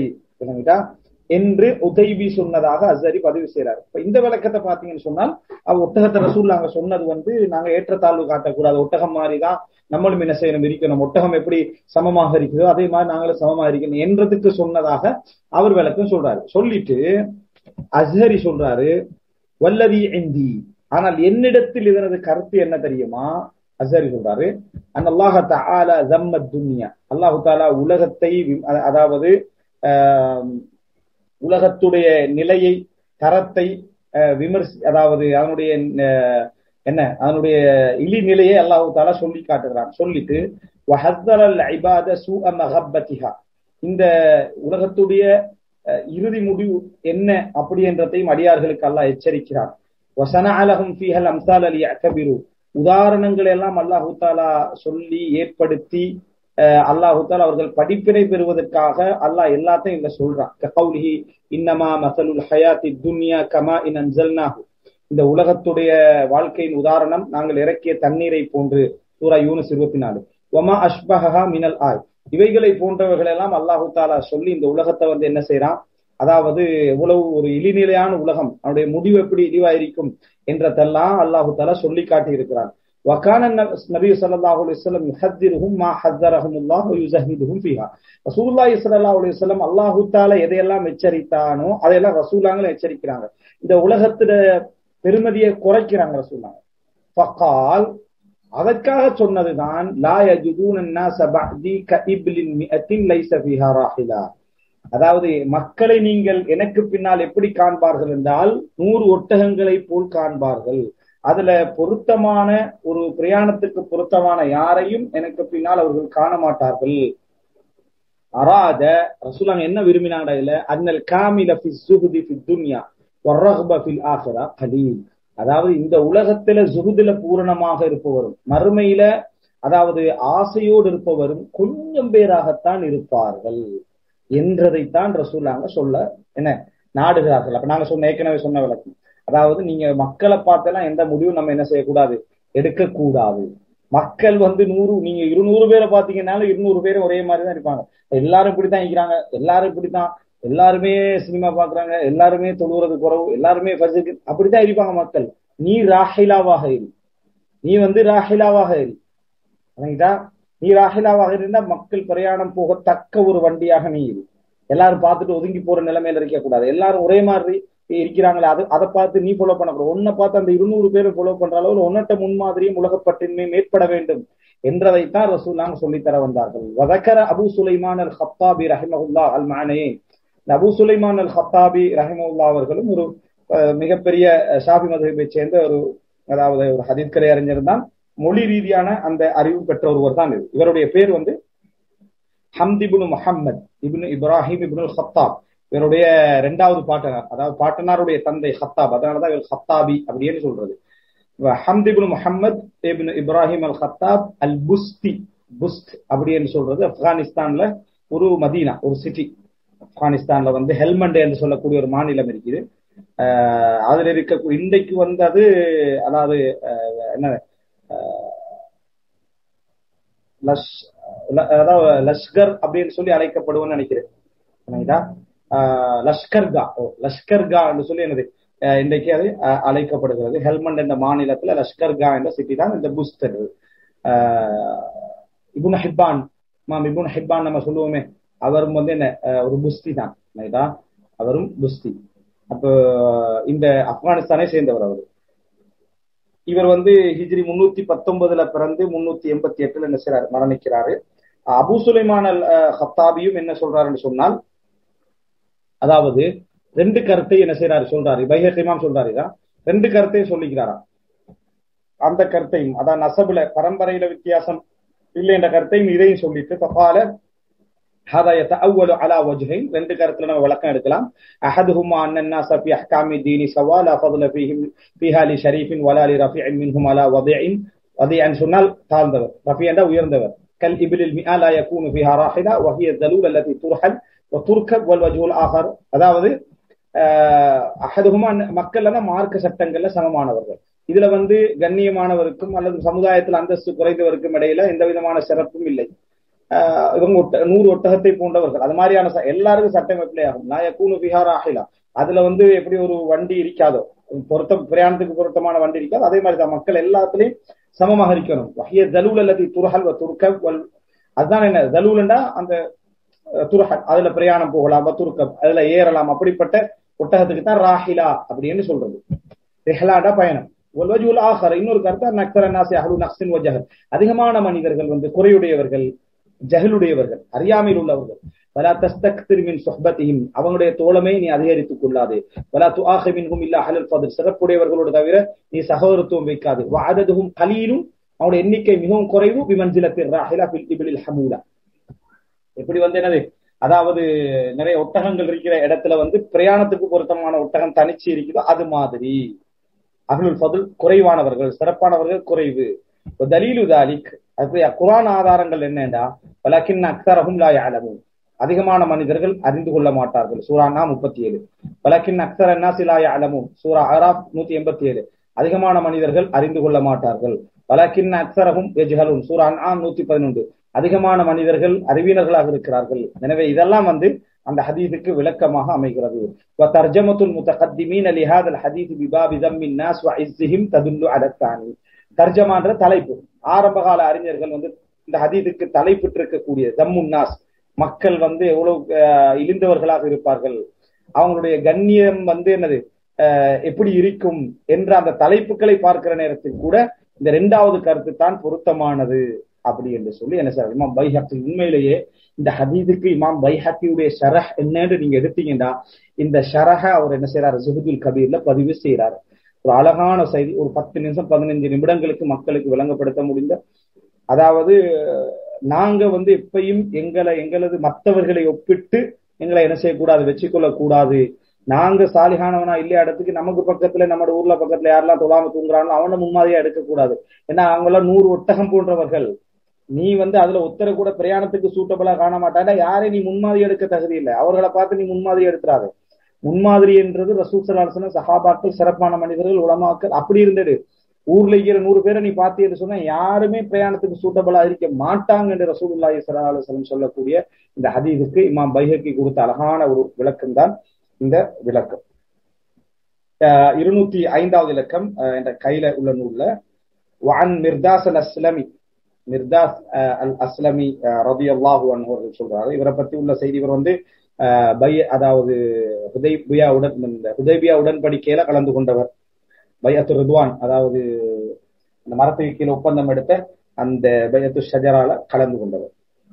என்று உதைபி சொன்னதாக அஸ்ஹரி பதிவு செய்யறாரு. இப்ப இந்த விளக்கத்தை பாத்தீங்கன்னு சொன்னால், அவ ஒட்டகத்தை ரசூல் நாங்க சொன்னது வந்து நாங்க ஏற்றத்தாழ்வு காட்டக்கூடாது, ஒட்டகம் மாதிரிதான் நம்மளும் என்ன செய்யணும் இருக்கணும், ஒட்டகம் எப்படி சமமாக இருக்குதோ அதே மாதிரி நாங்களும் சமமாக இருக்கணும் என்றதுக்கு சொன்னதாக அவர் விளக்கம் சொல்றாரு. சொல்லிட்டு அஸ்ஹரி சொல்றாரு வல்லதி இந்தி, ஆனால் என்னிடத்தில் இதனது கருத்து என்ன தெரியுமா? அஸ்ஹரி சொல்றாரு அல்லாஹ் தஆலா ஸம்ம துன்யா, அல்லாஹ் தஆலா உலகத்தை அதாவது உலகத்துடைய நிலையை தரத்தை விமர்சி அதாவது அதனுடைய என்ன அதனுடைய இழி நிலையை அல்லாஹ் தஆலா சொல்லி காட்டுகிறான். சொல்லிட்டு வஹஸ்ஸரல் இபாத சூஅ மஹப்பத்திஹா, இந்த உலகத்துடைய இறுதி முடிவு என்ன அப்படி என்றதையும் அடியார்களுக்கு அல்லாஹ் எச்சரிக்கிறான். வஸனஅலஹும் ஃபீஹல் அம்சால லியஅ்தபிரு, உதாரணங்களை எல்லாம் அல்லாஹ் தஆலா சொல்லி ஏற்படுத்தி அல்லாஹ் தஆலா அவர்கள் படிப்பினை பெறுவதற்காக அல்லாஹ் எல்லாத்தையும் இங்க சொல்றான். ககௌலிஹி இன்னமா மஸலுல் ஹயாத்தி துன்யா கமா இன் அன்ஸல்னாஹு, இந்த உலகத்துடைய வாழ்க்கையின் உதாரணம் நாங்கள் இறக்கிய தண்ணீரை போன்று, சூரா யூனுஸ் இருபத்தி நாலு. வமா அஷ்பஹஹா மினல் ஆய், இவைகளை போன்றவர்கள் எல்லாம் அல்லாஹ் தஆலா சொல்லி இந்த உலகத்தை வந்து என்ன செய்யறான், அதாவது எவ்வளவு ஒரு இழிநிலையான உலகம், அவனுடைய முடிவு எப்படி இழிவாயிருக்கும் என்றதெல்லாம் அல்லாஹ் தஆலா சொல்லி காட்டி இருக்கிறான். وكان النبي صلى الله عليه وسلم يحذرهم ما حذرهم الله ويزهدهم فيها. ரசூலுல்லாஹி ஸல்லல்லாஹு அலைஹி வஸல்லம் அல்லாஹ் தஆலா எதையெல்லாம் எச்சரித்தானோ அதையெல்லாம் ரசூலாங்களும் எச்சரிக்கிறாங்க. இந்த உலகத்துல பெருமதியை குறைக்கிறாங்க ரசூலுல்லாஹ். ஃபகால், அதற்காக சொன்னதுதான் லா யஜுதுன الناس بعدي كإبل مئة ليس فيها راحلة, அதாவது மக்களை நீங்கள் எனக்கு பின்னால் எப்படி காண்பார்கள் என்றால் நூறு ஒட்டகங்களை போல் காண்பார்கள், அதுல பொருத்தமான ஒரு பிரயாணத்துக்கு பொருத்தமான யாரையும் எனக்கு பின்னால் அவர்கள் காண மாட்டார்கள். அராத ரசூலுல்லாஹ் என்ன விரும்பினாங்க இதுல, அன்னல் காமில ஃபி ஸுஹ்தி ஃபி துன்யா வர்ரஹ்ப ஃபில் ஆখিরা கலீல், அதாவது இந்த உலகத்துல ஜுஹுதுல பூரணமாக இருப்பவரும் மறுமையில அதாவது ஆசையோடு இருப்பவரும் கொஞ்சம் பேராகத்தான் இருப்பார்கள் என்றதைத்தான் ரசூலுல்லாஹ் சொல்ல என்ன நாடுகிறார்கள். அப்ப நாங்க சொன்ன ஏற்கனவே சொன்ன விளக்கம், அதாவது நீங்க மக்களை பார்த்தெல்லாம் எந்த முடிவும் நம்ம என்ன செய்யக்கூடாது, எடுக்கக்கூடாது. மக்கள் வந்து நூறு, நீங்க இருநூறு பேரை பாத்தீங்கன்னாலும் இருநூறு பேரும் ஒரே மாதிரி தான் இருப்பாங்க. எல்லாரும் இப்படித்தான் இருக்கிறாங்க, எல்லாரும் இப்படித்தான், எல்லாருமே சினிமா பாக்குறாங்க, எல்லாருமே தொழுவுறது குறவு, எல்லாருமே ஃபஜ்ருக்கு அப்படித்தான் இருப்பாங்க மக்கள். நீ ராஹிலாவாக இரு, நீ வந்து ராஹிலாவாக இரு, நீ ராஹிலாவாக இருந்தா மக்கள் பிரயாணம் போகத்தக்க ஒரு வண்டியாக நீ இரு. எல்லாரும் பார்த்துட்டு ஒதுங்கி போற நிலைமையில இருக்க கூடாது. எல்லாரும் ஒரே மாதிரி இருக்கிறாங்களே அது அதை பார்த்து நீ ஃபாலோ பண்ணக்கூடாது. ஒன்னை பார்த்து அந்த இருநூறு பேரும் ஃபாலோ பண்ற அளவில் ஒன்னட்ட முன்மாதிரியும் உலகப்பட்டின்மையும் ஏற்பட வேண்டும் என்றதைத்தான் ரசூலுல்லாஹ் சொல்லித்தர வந்தார்கள். வதக்கர அபு சுலைமான் அல் ஹத்தாபி ரஹிமஹுல்லாஹ் அல் மஅனயே, அபு சுலைமான் அல் ஹத்தாபி ரஹிமஹுல்லாஹ் அவர்களும் ஒரு மிகப்பெரிய ஷாஃபி மذஹபை சேர்ந்த ஒரு அதாவது ஒரு ஹதீஸ் கலை அறிஞர் தான், மொழி ரீதியான அந்த அறிவு பெற்ற ஒருவர் தான். இவருடைய பேர் வந்து ஹம்த் இப்னு முஹம்மத் இப்னு இப்ராஹிம் இப்னு ஹத்தாப், இவருடைய இரண்டாவது பாட்டனார், அதாவது பாட்டனாருடைய தந்தை ஹத்தாப், அதனாலதான் இவர் ஹத்தாபி அப்படின்னு சொல்றது. ஹம்த் இப்னு முஹம்மத் இப்னு இப்ராஹிம் அல் ஹத்தாப் அல் புஸ்தி, புஸ்த் அப்படின்னு சொல்றது ஆப்கானிஸ்தான்ல ஒரு மதீனா, ஒரு சிட்டி. ஆப்கானிஸ்தான்ல வந்து ஹெல்மண்ட் என்று சொல்லக்கூடிய ஒரு மாநிலம் இருக்குது. அஹ் அதுல இருக்க இன்றைக்கு வந்து அது அதாவது என்ன அதாவது லஷ்கர் அப்படின்னு சொல்லி அழைக்கப்படுவோம்னு நினைக்கிறேன். லஷ்கர்கா லஷ்கர்கா என்று சொல்லி என்னது இன்றைக்கு அது அழைக்கப்படுகிறது. ஹெல்மண்ட் என்ற மாநிலத்துல லஷ்கர்கா என்ற சிட்டி தான் இந்த புஸ்த். இப்னு ஹிப்பான், மாம் இப்னு ஹிப்பான் நம்ம சொல்லுவோமே, அவரும் வந்து என்ன ஒரு புஸ்தி தான், அவரும் புஸ்தி. அப்போ இந்த ஆப்கானிஸ்தானை சேர்ந்தவர் அவர். இவர் வந்து ஹிஜ்ரி முன்னூத்தி பத்தொன்பதுல பிறந்து முன்னூத்தி எண்பத்தி எட்டுல என்ன செய்றாரு, மரணிக்கிறாரு. அபூ சுலைமான் அல் ஹத்தாபியும் என்ன சொல்றாருன்னு சொன்னால், அதாவது ரெண்டு கருத்தை என்ன செய்யறாரு சொல்றாரு, பைஹகி இமாம் சொல்றாரு, ரெண்டு கருத்தையும் சொல்லிக்கிறாராம். அந்த கருத்தையும், அதான் நசபுல பரம்பரையில வித்தியாசம் இல்லை என்ற கருத்தையும் இதையும் சொல்லிட்டு தபால هذا يتأول على وجهين, ரெண்டு கருத்துல நம்ம விளக்கம் எடுக்கலாம். احدهما ان الناس في احكام الدين سواء لا فضل فيهم فيها لشريف ولا لرفيع منهم على وضيع. وضيع சொன்னால் தாழ்ந்தவர், ரஃபி என்றால் உயர்ந்தவர். كالابل المئة لا يكون فيها راحله وهي الذلول التي ترحل وتركب والوجه الاخر. அதாவது அஹதுஹுமா மக்கள்னா மார்க்க சட்டங்கள்ல சமமானவர்கள். இதுல வந்து கண்ணியமானவருக்கும் அல்லது சமுதாயத்தில் அந்தஸ்து குறைந்தவருக்கும் இடையில எந்த விதமான சிறப்பும் இல்லை. இவங்க நூறு ஒட்டகத்தை போன்றவர்கள், அது மாதிரியான எல்லாருக்கும் சட்டம் எப்படி ஆகும். நாயக்கூனு பிஹார் ஆகிலா, அதுல வந்து எப்படி ஒரு வண்டி இருக்காதோ, பொருத்த பிரயாணத்துக்கு பொருத்தமான வண்டி இருக்காது, அதே மாதிரிதான் மக்கள் எல்லாத்துலயும் சமமாக இருக்கணும். வஹிய தலூல் அல்லது துர்ஹல் வ துர்கப் வல், அதுதான் என்ன தலூல்னா அந்த துர்ஹல், அதுல பிரயாணம் போகலாம், துர்கப் அதுல ஏறலாம். அப்படிப்பட்ட ஒட்டகத்துக்கு தான் ராஹிலா அப்படின்னு சொல்றது. ரிஹ்லாடா பயணம். வல்வஜுல் ஆஹர், இன்னொரு கருத்து நக்ஸர நாஸி அஹ்லு நக்ஸின் வ ஜஹல், அதிகமான மனிதர்கள் வந்து குறையுடையவர்கள், ஜஹலுடையவர்கள், அறியாமையில் உள்ளவர்கள். வலா தஸ்தக்திர் மின் சுஹ்பத்திஹிம், அவங்களுடைய தோழமை நீ அதிகரித்துக் கொள்ளாதே. வலா துஆஹி மின்ஹும் இல்லா அஹ்லுல் ஃபத்ல், சிறப்புடையவர்களோடு தவிர நீ சகோதரத்துவம் வைக்காதே. வஅததுஹும் கலீலும், அவங்களுடைய எண்ணிக்கை மிகவும் குறைவு. பிமன்சிலத்திர் ராஹிலா ஃபில் இப்லில் ஹமூலா, எப்படி வந்து என்னது, அதாவது நிறைய ஒட்டகங்கள் இருக்கிற இடத்துல வந்து பிரயாணத்துக்கு பொருத்தமான ஒட்டகம் தனிச்சு இருக்குதோ அது மாதிரி அஹ்லுல் ஃபத்ல் குறைவானவர்கள், சிறப்பானவர்கள் குறைவு. தலீலு தாலிக், அதுக்கு குர்ஆன் ஆதாரங்கள் என்னண்டா, வலக்கின் அக்ஸரஹும் லா யஅலமூன், அதிகமான மனிதர்கள் அறிந்து கொள்ள மாட்டார்கள். சூரா நா முப்பத்தி ஏழு. வலக்கின் அக்ஸர அன்னாஸி லா யஅலமூன், சூரா அராஃப் நூத்தி எண்பத்தி ஏழு. அதிகமான மனிதர்கள் அறிந்து கொள்ள மாட்டார்கள். வலக்கின் அக்ஸரஹும் யஜ்ஹலூன், சூரா அன்ஆம் நூத்தி பதினொன்று. அதிகமான மனிதர்கள் அறிவினர்களாக இருக்கிறார்கள். எனவே இதெல்லாம் வந்து அந்த ஹதீஸுக்கு விளக்கமாக அமைகிறது. வதர்ஜமத்துல் முத்தகத்திமீன லிஹாதல் ஹதீஸ் பிபாபி தம்மின் நாஸ் வ இஸ்ஸிஹிம் ததுல்லு அலா தானி. தர்ஜமான்ற தலைப்பு, ஆரம்பகால அறிஞர்கள் வந்து இந்த ஹதீஸுக்கு தலைப்பிட்டு இருக்கக்கூடிய தம்முன் நாஸ், மக்கள் வந்து எவ்வளவு இழிந்தவர்களாக இருப்பார்கள், அவங்களுடைய கண்ணியம் வந்து என்னது எப்படி இருக்கும் என்ற அந்த தலைப்புகளை பார்க்கிற நேரத்தில் கூட இந்த இரண்டாவது கருத்து தான் பொருத்தமானது அப்படி என்று சொல்லி என்ன சார் இமாம் பைஹக்கி, உண்மையிலேயே இந்த ஹதீஸுக்கு இமாம் பைஹக்கியுடைய ஷரஹ் என்னன்னு நீங்க எடுத்தீங்கன்னா, இந்த ஷரஹ அவர் என்ன செய்யறாரு, ஸுஹுதுல் கபீர்ல பதிவு செய்யறாரு. ஒரு அழகான செய்தி, ஒரு பத்து நிமிஷம் பதினஞ்சு நிமிடங்களுக்கு மக்களுக்கு விளங்கப்படுத்த முடிந்த, அதாவது நாங்க வந்து எப்பையும் எங்களை எங்களது மற்றவர்களை ஒப்பிட்டு எங்களை என்ன செய்யக்கூடாது, வச்சுக்கொள்ள கூடாது. நாங்க சாலிகானவனா இல்லையா இடத்துக்கு நமக்கு பக்கத்துல நம்ம ஊர்ல பக்கத்துல யாரெல்லாம் தொழாம தூங்குறாங்களோ அவனை முன்மாதிரியா எடுக்கக்கூடாது. ஏன்னா அவங்க எல்லாம் நூறு ஒட்டகம் போன்றவர்கள். நீ வந்து அதுல ஒத்தரை கூட பிரயாணத்துக்கு சூட்டபிளா காண மாட்டாங்க. யாரை நீ முன்மாதிரி எடுக்க தகுதி இல்லை, அவர்களை பார்த்து நீ முன்மாதிரி எடுத்துறாரு. முன்மாதிரி என்றது ரசூல் ஸல்லல்லாஹு அலைஹி வஸல்லம், சஹாபாக்கள், சிறப்பான மனிதர்கள், உலமாக்கள் அப்படி இருந்தது. ஊர்ல இருக்கிற நூறு பேரை நீ பார்த்தீன்னு சொன்னா யாருமே பிரயாணத்துக்கு சூட்டபிளா இருக்க மாட்டாங்க என்று ரசூலுல்லாஹி ஸல்லல்லாஹு அலைஹி வஸல்லம் சொல்லக்கூடிய இந்த ஹதீஸுக்கு இமாம் பைஹக்கி கொடுத்த அழகான ஒரு விளக்கம் தான் இந்த விளக்கம். இருநூத்தி ஐந்தாவது இலக்கம் என்ற கையில உள்ள நூல்ல வஅன் மிர்தாஸ் அல் அஸ்லமி, மிர்தாஸ் அல் அஸ்லமி ரலியல்லாஹு அன்ஹு அவர்கள் சொல்றாரு. இவரை பத்தி உள்ள செய்தி, இவர் வந்து பை அதாவது ஹுதைபியா உடன் ஹுதைபியா உடன்படிக்கையில கலந்து கொண்டவர். பைஅத்து ரிதுவான், அதாவது அந்த மரத்துக்கு கீழே ஒப்பந்தம் எடுத்த அந்த பைஅத்து ஷஜரால கலந்து கொண்டவர்.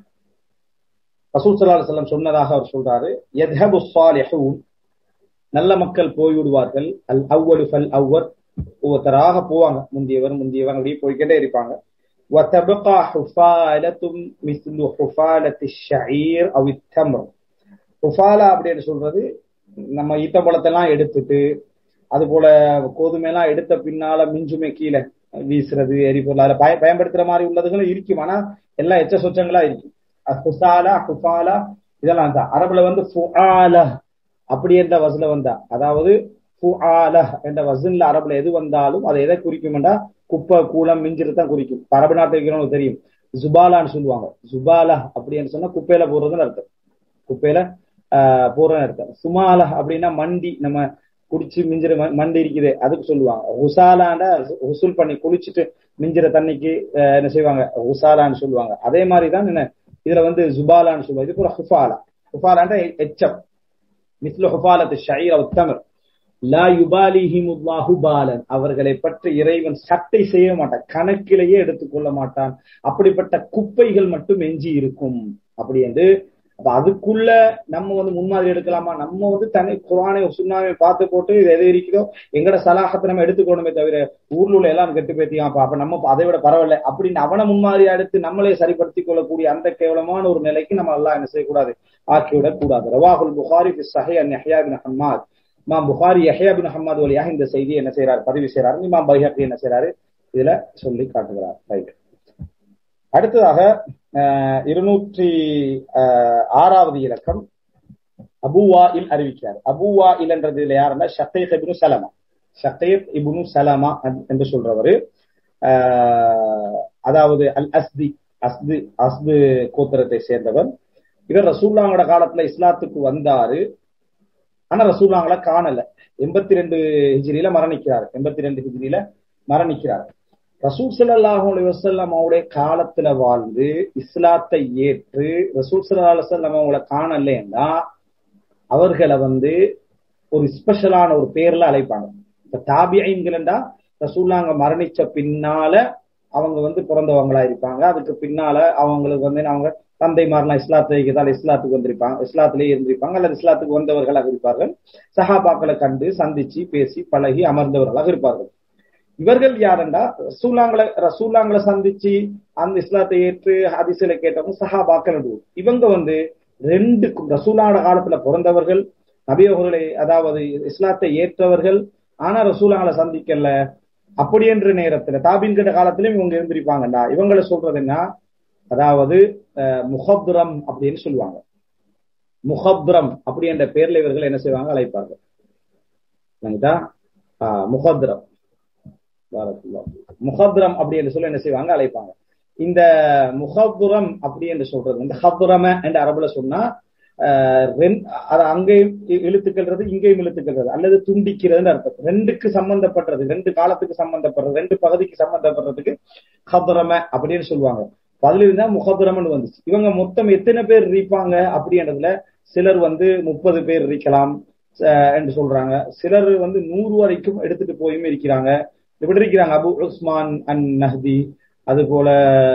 ரசூல் ஸல்லல்லாஹு அலைஹி வஸல்லம் சொன்னதாக அவர் சொல்றாரு, யத்ஹபு ஸாலிஹூன், நல்ல மக்கள் போய்விடுவார்கள், அல் அவ்வலு ஃபல் அவ்வல், ஒவ்வொருத்தராக போவாங்க, முந்தியவர் முந்தியவர் அப்படியே போய்கிட்டே இருப்பாங்க. வதபகா ஹுஃபாலத்தும் மிஸ்லு ஹுஃபாலத்தி ஷஈர் அவ் தம்ர். ஹுஃபாலா அப்படின்னு சொல்றது நம்ம ஈத்தப்பழத்தெல்லாம் எடுத்துட்டு அது போல கோதுமையெல்லாம் எடுத்த பின்னால மிஞ்சுமே கீழே வீசுறது, எரிபொருள் அதை பய பயன்படுத்துற மாதிரி உள்ளதுகளும் இருக்கும். ஆனா எல்லாம் எச்ச சொச்சங்களா இருக்கும். ஹுசாலா ஹுஃபாலா இதெல்லாம் தான். அரபுல வந்து ஃபுஆல அப்படி என்ற வசல வந்தா, அதாவது ஃபுஆல என்ற வசன்ல அரபுல எது வந்தாலும் அதை எதை குறிக்கும்டா குப்பை கூலம் மிஞ்சிருத்தான் குறிக்கும். அரபு நாட்டு இருக்கிறவங்களுக்கு தெரியும், ஜுபாலான்னு சொல்லுவாங்க. ஜுபாலா அப்படின்னு சொன்னா குப்பையில போடுறதுன்னு அர்த்தம், குப்பையில ஆஹ் போடுறதுன்னு அர்த்தம். சுமாலா அப்படின்னா மண்டி, நம்ம குடிச்சு மிஞ்சிற மண்டி இருக்குது அதுக்கு சொல்லுவாங்க. ஹுசாலாண்டா ஹுசுல் பண்ணி குளிச்சுட்டு மிஞ்சிற தண்ணிக்கு என்ன செய்வாங்க, ஹுசாலான்னு சொல்லுவாங்க. அதே மாதிரிதான் என்ன இதுல வந்து ஜுபாலான்னு சொல்லுவாங்க. இது கூட ஹுஃபாலா, ஹுஃபாலாண்டா எச்சம். மிஸ்லு ஹுஃபாலத்து ஷஈர் அவ் தம்ர் லா யுபாலிஹிமுல்லாஹு பாலன், அவர்களை பற்றி இறைவன் சட்டை செய்ய மாட்டான், கணக்கிலேயே எடுத்துக்கொள்ள மாட்டான். அப்படிப்பட்ட குப்பைகள் மட்டும் எஞ்சி இருக்கும் அப்படி என்று. அப்ப அதுக்குள்ள நம்ம வந்து முன்மாதிரி எடுக்கலாமா? நம்ம வந்து தனி குர்ஆனை சுன்னாவை பார்த்து போட்டு இது எது இருக்குதோ எங்கட சலாஹத்தை நம்ம எடுத்துக்கணுமே தவிர ஊர்ல உள்ள எல்லாம் கெட்டு பேத்தியாப்பா அப்ப நம்ம அதை விட பரவாயில்ல அப்படின்னு அவனை முன்மாதிரியா எடுத்து நம்மளே சரிப்படுத்திக் கொள்ளக்கூடிய அந்த கேவலமான ஒரு நிலைக்கு நம்ம எல்லாம் என்ன செய்யக்கூடாது, ஆக்கிவிடக் கூடாது. ரவாஹுல் புகாரி ஃபி ஸஹீஹ் அன் யஹ்யா இப்னு ஹம்மாத், இமாம் புகாரி யஹ்யா இப்னு ஹம்மாத் வழியாக இந்த செய்தியை என்ன செய்யறாரு, பதிவு செய்யறாரு. இமாம் பைஹக்கி என்ன செய்யறாரு, இதுல சொல்லி காட்டுகிறார். ரைட். அடுத்ததாக இருநூற்றி ஆறாவது இலக்கம் அபூ வாயில் அறிவிக்கிறார். அபூ வாயில் என்றதுல யாருன்னா ஷக்கீக் இப்னு சலமா, ஷக்கீக் இப்னு சலமா என்று சொல்றவரு, அதாவது அல் அஸ்தி, அஸ்து அஸ்து கோத்திரத்தை சேர்ந்தவர். இவர் ரசூலுல்லாஹ்வோட காலத்துல இஸ்லாத்துக்கு வந்தாரு, ஆனா ரசூலுல்லாஹ்வை காணல. எண்பத்தி ரெண்டு ஹிஜ்ரியில மரணிக்கிறார், எண்பத்தி ரெண்டு ஹிஜ்ரியில மரணிக்கிறார். ரசூல் ஸல்லல்லாஹு அலைஹி வஸல்லம் அவருடைய காலத்துல வாழ்ந்து இஸ்லாத்தை ஏற்று ரசூல் ஸல்லல்லாஹு அலைஹி வஸல்லம் அவங்கள காணலன்னா அவர்களை வந்து ஒரு ஸ்பெஷலான ஒரு பேர்ல அழைப்பாங்க. இப்ப தாபிஈன்கள்டா ரசூலுல்லாஹ் மரணிச்ச பின்னால அவங்க வந்து பிறந்தவங்களா இருப்பாங்க. அதுக்கு பின்னால அவங்களுக்கு வந்து அவங்க தந்தைமாரெல்லாம் இஸ்லாத்தை இஸ்லாத்துக்கு வந்திருப்பாங்க, இஸ்லாத்திலேயே இருந்திருப்பாங்க, அல்லது இஸ்லாத்துக்கு வந்தவர்களாக இருப்பார்கள். சஹாபாக்களை கண்டு சந்திச்சு பேசி பழகி அமர்ந்தவர்களாக இருப்பார்கள். இவர்கள் யாருண்டா ரசூலுல்லாஹ்களை ரசூலுல்லாஹ்களை சந்திச்சு அந்த இஸ்லாத்தை ஏற்று ஹதீஸ்ல கேட்டவங்க சஹாபாக்கள். இவங்க வந்து ரெண்டுக்கும் ரசூலுல்லாஹ்வோட காலத்துல பிறந்தவர்கள், நபி அவர்களை அதாவது இஸ்லாத்தை ஏற்றவர்கள், ஆனா ரசூலுல்லாஹ்களை சந்திக்கல. அப்படி என்ற நேரத்துல தாபீன் கிட்ட காலத்திலும் இவங்க இருந்திருப்பாங்கடா. இவங்களை சொல்றது என்ன, அதாவது முஹத்ரம் அப்படின்னு சொல்லுவாங்க. முஹத்ரம் அப்படி என்ற பேர்ல இவர்கள் என்ன செய்வாங்க, அழைப்பார்கள். முஹத்ரம் முஹத்ரம் அப்படி என்று சொல்லி என்ன செய்வாங்க, அழைப்பாங்க. இந்த முஹத்ரம் அப்படி என்று சொல்றது இந்த ஹத்ரம என்ற அரபுல சொன்னா அங்கேயும் இழுத்துக்கிறது இங்கேயும் இழுத்துக்கிறது அல்லது துண்டிக்கிறதுன்னு அர்த்தம். ரெண்டுக்கு சம்பந்தப்படுறது, ரெண்டு காலத்துக்கு சம்பந்தப்படுறது, ரெண்டு பகுதிக்கு சம்பந்தப்படுறதுக்கு ஹத்ரம அப்படின்னு சொல்லுவாங்க. அதுல இருந்தா முஹத்ரம்னு வந்துச்சு. இவங்க மொத்தம் எத்தனை பேர் இருப்பாங்க அப்படின்றதுல சிலர் வந்து முப்பது பேர் இருக்கலாம் என்று சொல்றாங்க, சிலர் வந்து நூறு வரைக்கும் எடுத்துட்டு போயும் இருக்கிறாங்க. இப்படி இருக்கிறாங்க அபு உஸ்மான் அன் நஹ்தி, அது போல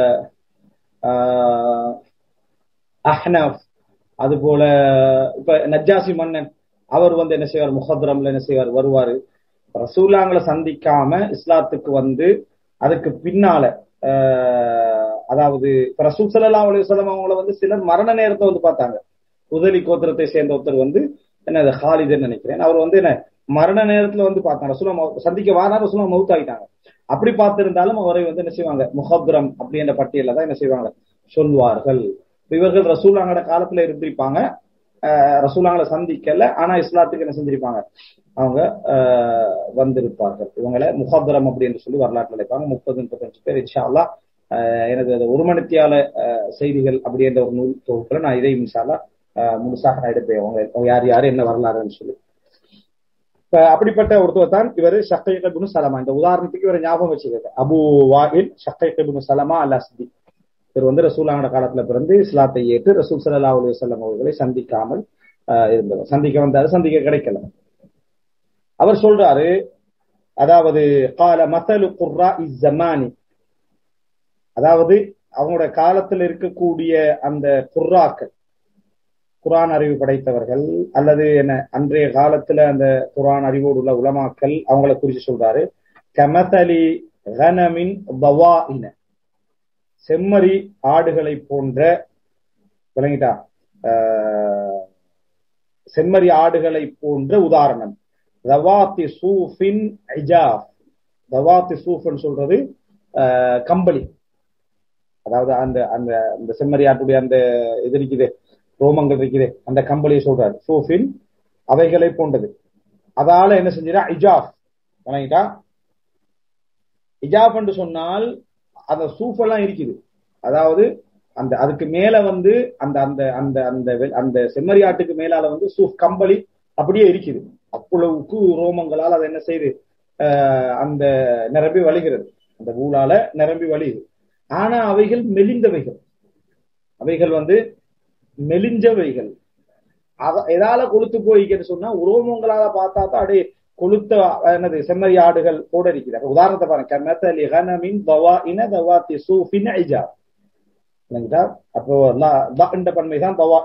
அஹ்னஃப், அது போல இப்ப நஜ்ஜாசி மன்னன் அவர் வந்து என்ன செய்வார், முஹத்ரம்ல என்ன செய்வார் வருவாரு. ரசூலுல்லாஹ்களை சந்திக்காம இஸ்லாத்துக்கு வந்து அதுக்கு பின்னால அதாவது ரசூல் ஸல்லல்லாஹு அலைஹி வஸல்லம் அவங்கள வந்து சிலர் மரண நேரத்தை வந்து பார்த்தாங்க. உதலி கோத்திரத்தை சேர்ந்த ஒருத்தர் வந்து என்ன ஹாலிதுன்னு நினைக்கிறேன், அவர் வந்து என்ன மரண நேரத்துல வந்து பார்த்தாங்க. ரசூலுல்லாஹ் சந்திக்க வாரா, ரசூலுல்லாஹ் மௌத் ஆகிட்டாங்க. அப்படி பார்த்திருந்தாலும் அவரை வந்து என்ன செய்வாங்க, முஹத்ரம் அப்படின்ற பட்டியல தான் என்ன செய்வாங்க சொல்வார்கள். இவர்கள் ரசூலுல்லாஹ்வோட காலத்துல இருந்திருப்பாங்க, ரசூலுல்லாஹ்வை சந்திக்கல, ஆனா இஸ்லாத்துக்கு என்ன செஞ்சிருப்பாங்க, அவங்க வந்திருப்பார்கள். இவங்களை முஹத்ரம் அப்படின்னு சொல்லி வரலாற்று அழைப்பாங்க. முப்பது முப்பத்தஞ்சு பேர். இன்ஷா அல்லாஹ் எனது ஒரு மணித்தியால செய்திகள் அப்படின்ற ஒரு நூல் தொகுப்புல நான் இதை இன்ஷா அல்லாஹ் முழுசாக நான் எடுப்பேன், அவங்க யார் யாரு என்ன வரலாறுன்னு சொல்லி. இப்ப அப்படிப்பட்ட ஒருத்தர் தான் இவர் ஷக்கீக் இப்னு சலமா. இந்த உதாரணத்துக்கு இவரை ஞாபகம் வச்சுக்க, அபூ வாயில் ஷக்கீக் இப்னு சலமா அல் அஸ்தி. இவர் வந்து ரசூலுல்லாஹ்வோட காலத்துல பிறந்து இஸ்லாத்தை ஏற்று ரசூல் ஸல்லல்லாஹு அலைஹி வஸல்லம் அவர்களை சந்திக்காமல் இருந்தவர். சந்திக்க வந்தாரு, சந்திக்க கிடைக்கல. அவர் சொல்றாரு, அதாவது கால மஸலு குர்ராஇ ஸமானி, அதாவது அவங்களோட காலத்தில் இருக்கக்கூடிய அந்த குர்ராக்கள், குர்ஆன் அறிவு படைத்தவர்கள் அல்லது என்ன அன்றைய காலத்துல அந்த குர்ஆன் அறிவோடு உள்ள உலமாக்கள் அவங்களை குறிச்சு சொல்றாரு. கமதலி கனமின் பவாஇன, செம்மறி ஆடுகளை போன்ற, விளங்கிட்டா, செம்மறி ஆடுகளை போன்ற உதாரணம். தவாத்தி சூஃபின் இஜாஃப், தவாத்தி சூஃப்னு சொல்றது கம்பளி, அதாவது அந்த அந்த அந்த செம்மறியாட்டுடைய அந்த இது இருக்குது, ரோமங்கள் இருக்குது, அந்த கம்பளியை சொல்றாரு சூஃபின் அவைகளை போன்றது. அதால என்ன செஞ்சா இஜாஃப் வணங்கிட்டா. இஜாஃப் என்று சொன்னால் அந்த சூஃப் எல்லாம் இருக்குது, அதாவது அந்த அதுக்கு மேல வந்து அந்த அந்த அந்த அந்த அந்த செம்மறியாட்டுக்கு மேலால வந்து சூஃப் கம்பளி அப்படியே இருக்குது. அவ்வளவுக்கு ரோமங்களால் அதை என்ன செய்யுது, அந்த நிரம்பி வழிகிறது, அந்த ஊழால நிரம்பி வழியுது. ஆனா அவைகள் மெலிந்தவைகள், அவைகள் வந்து மெலிஞ்சவைகள். எதால கொளுத்து போய்க்குன்னு சொன்னா ரோமங்களால பார்த்தா தான் அப்படியே கொளுத்த என்னது செம்மறி ஆடுகள் போட இருக்கிறார். உதாரணத்தை பாருங்க, அப்போ இந்த பன்மைதான் தவா.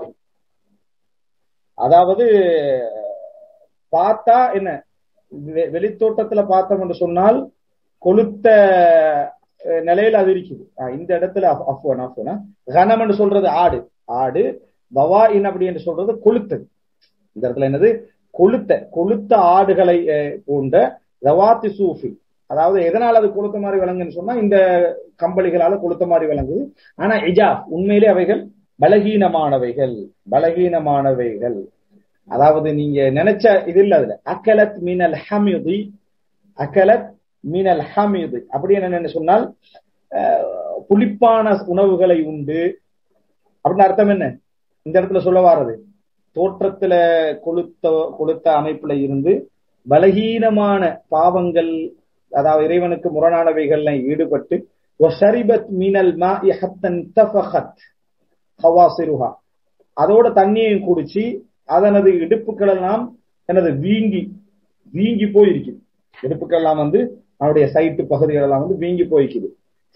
அதாவது பார்த்தா என்ன வெளித்தோட்டத்துல பார்த்தோம் என்று சொன்னால் கொளுத்த நிலையில அது இருக்குது. இந்த இடத்துல அஃப்வன் அஃப்வனா கனம் என்று சொல்றது ஆடு, ஆடு பவாயின் அப்படி என்று சொல்றது கொளுத்தது. இந்த இடத்துல என்னது கொளுத்த கொளுத்த ஆடுகளை போன்ற ரவாத்தி சூஃபி. அதாவது எதனால் அது கொளுத்த மாதிரி விளங்குன்னு சொன்னா இந்த கம்பளிகளால கொளுத்த மாதிரி விளங்குது. ஆனா இஜாப் உண்மையிலே அவைகள் பலகீனமானவைகள், பலகீனமானவைகள். அதாவது நீங்க நினைச்ச இது இல்ல, அதுல அகலத் மினல் ஹமிதி, அகலத் மினல் ஹமிது அப்படி என்ன சொன்னால் புளிப்பான உணவுகளை உண்டு அப்படின்னு அர்த்தம். என்ன இந்த இடத்துல சொல்ல வாரது, தோற்றத்துல கொளுத்த கொளுத்த அமைப்புல இருந்து பலகீனமான பாவங்கள், அதாவது இறைவனுக்கு முரணானவைகள்ல ஈடுபட்டு அதோட தண்ணியையும் குடிச்சு அதனது இடுப்புகள் எல்லாம் எனது வீங்கி வீங்கி போயிருக்கு. இடுப்புகள் எல்லாம் வந்து அவருடைய சைட்டு பகுதிகள் எல்லாம் வந்து வீங்கி போய்க்குது.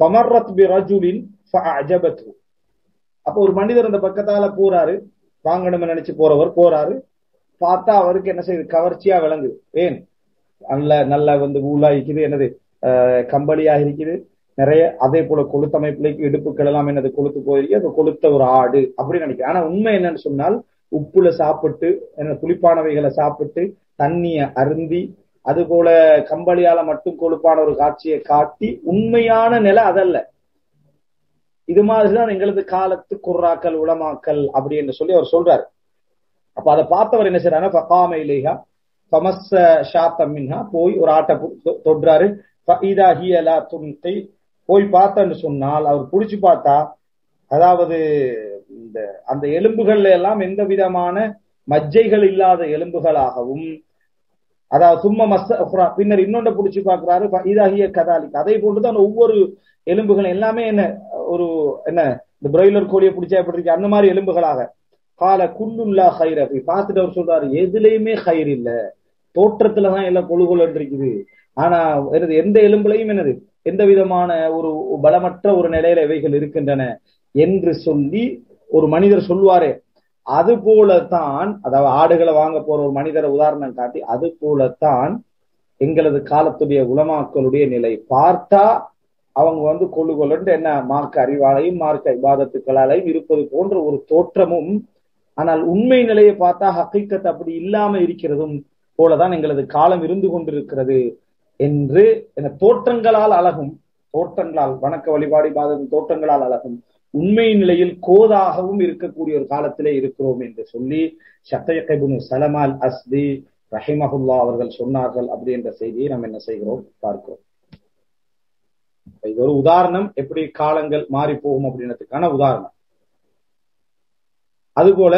அப்ப ஒரு மனிதர் அந்த பக்கத்தால போறாரு, வாங்கணும்னு நினைச்சு போறவர் போறாரு, பார்த்தா அவருக்கு என்ன செய்யுது, கவர்ச்சியா விளங்குது. ஏன் நல்ல நல்ல வந்து ஊழா இருக்குது, என்னது கம்பளியா இருக்குது நிறைய. அதே போல கொளுத்தமைப்புலைக்கு இடுப்புகள் எல்லாம் என்னது கொளுத்து போயிருக்கு, அது கொளுத்த ஒரு ஆடு அப்படின்னு நினைக்கிறேன். ஆனா உண்மை என்னன்னு சொன்னால் உப்புல சாப்பிட்டு என்ன புளிப்பானவைகளை சாப்பிட்டு தண்ணிய அருந்தி அது போல கம்பளியால மட்டும் கொழுப்பான ஒரு காட்சியை காட்டி உண்மையான நிலை அதல்ல. இது மாதிரிதான் எங்களது காலத்து குர்ராக்கள் உலமாக்கல் அப்படி என்று சொல்லி அவர் சொல்றாரு. அப்ப அதை பார்த்தவர் என்ன செய்யறாரு, ஃபகாம இலைஹா ஃபமஸ்ஸ ஷாத்தம் மின்ஹா, போய் ஒரு ஆட்டை தொடுறாரு. ஃபஇதா ஹிய லா துன்கி, போய் பார்த்தன்னு சொன்னால் அவர் புடிச்சு பார்த்தா அதாவது இந்த அந்த எலும்புகள்ல எல்லாம் எந்த விதமான மஜ்ஜைகள் இல்லாத எலும்புகளாகவும், அதாவது சும்மா மஸ்ஸ பின்னர் இன்னொன்று புடிச்சு பார்க்கிறாரு ஃபஇதா ஹிய கதாலிக், அதே போன்றுதான் ஒவ்வொரு எலும்புகள் எல்லாமே என்ன ஒரு என்ன இந்த பிராய்லர் கோழியை பிடிச்சா எப்படி இருக்கு அந்த மாதிரி எலும்புகளாக. கால குல்லுல்லா ஹைர, பார்த்துட்டு அவர் சொல்றாரு எதுலையுமே ஹைர் இல்ல, தோற்றத்துலதான் எல்லாம் கொழுகொல் இருக்குது, ஆனா எந்த எலும்புலையும் என்னது எந்த விதமான ஒரு பலமற்ற ஒரு நிலையில இவைகள் இருக்கின்றன என்று சொல்லி ஒரு மனிதர் சொல்வாரே, அது போலத்தான், அதாவது ஆடுகளை வாங்க போற ஒரு மனிதரை உதாரணம் காட்டி அது போலத்தான் எங்களது காலத்துடைய உலமாக்களுடைய நிலை. பார்த்தா அவங்க வந்து கொள்ளு கொள்ளுண்டு என்ன மார்க்க அறிவாலையும் மார்க்க இபாதத்துக்களாலையும் இருப்பது போன்ற ஒரு தோற்றமும், ஆனால் உண்மை நிலையை பார்த்தா ஹக்கீக்கத் அப்படி இல்லாம இருக்கிறதும் போலதான் எங்களது காலம் இருந்து கொண்டிருக்கிறது என்று என தோற்றங்களால் அழகும், தோற்றங்களால் வணக்க வழிபாடு இபாதத்தின் தோற்றங்களால் அழகும், உண்மை நிலையில் கோதாகவும் இருக்கக்கூடிய ஒரு காலத்திலே இருக்கிறோம் என்று சொல்லி ஷக்யக் இப்னு சலமா அல் அஸ்தி ரஹிமஹுல்லா அவர்கள் சொன்னார்கள். அப்படி என்ற செய்தியை நாம் என்ன செய்கிறோம் பார்க்கிறோம். இது ஒரு உதாரணம், எப்படி காலங்கள் மாறி போகும் அப்படின்றதுக்கான உதாரணம். அதுபோல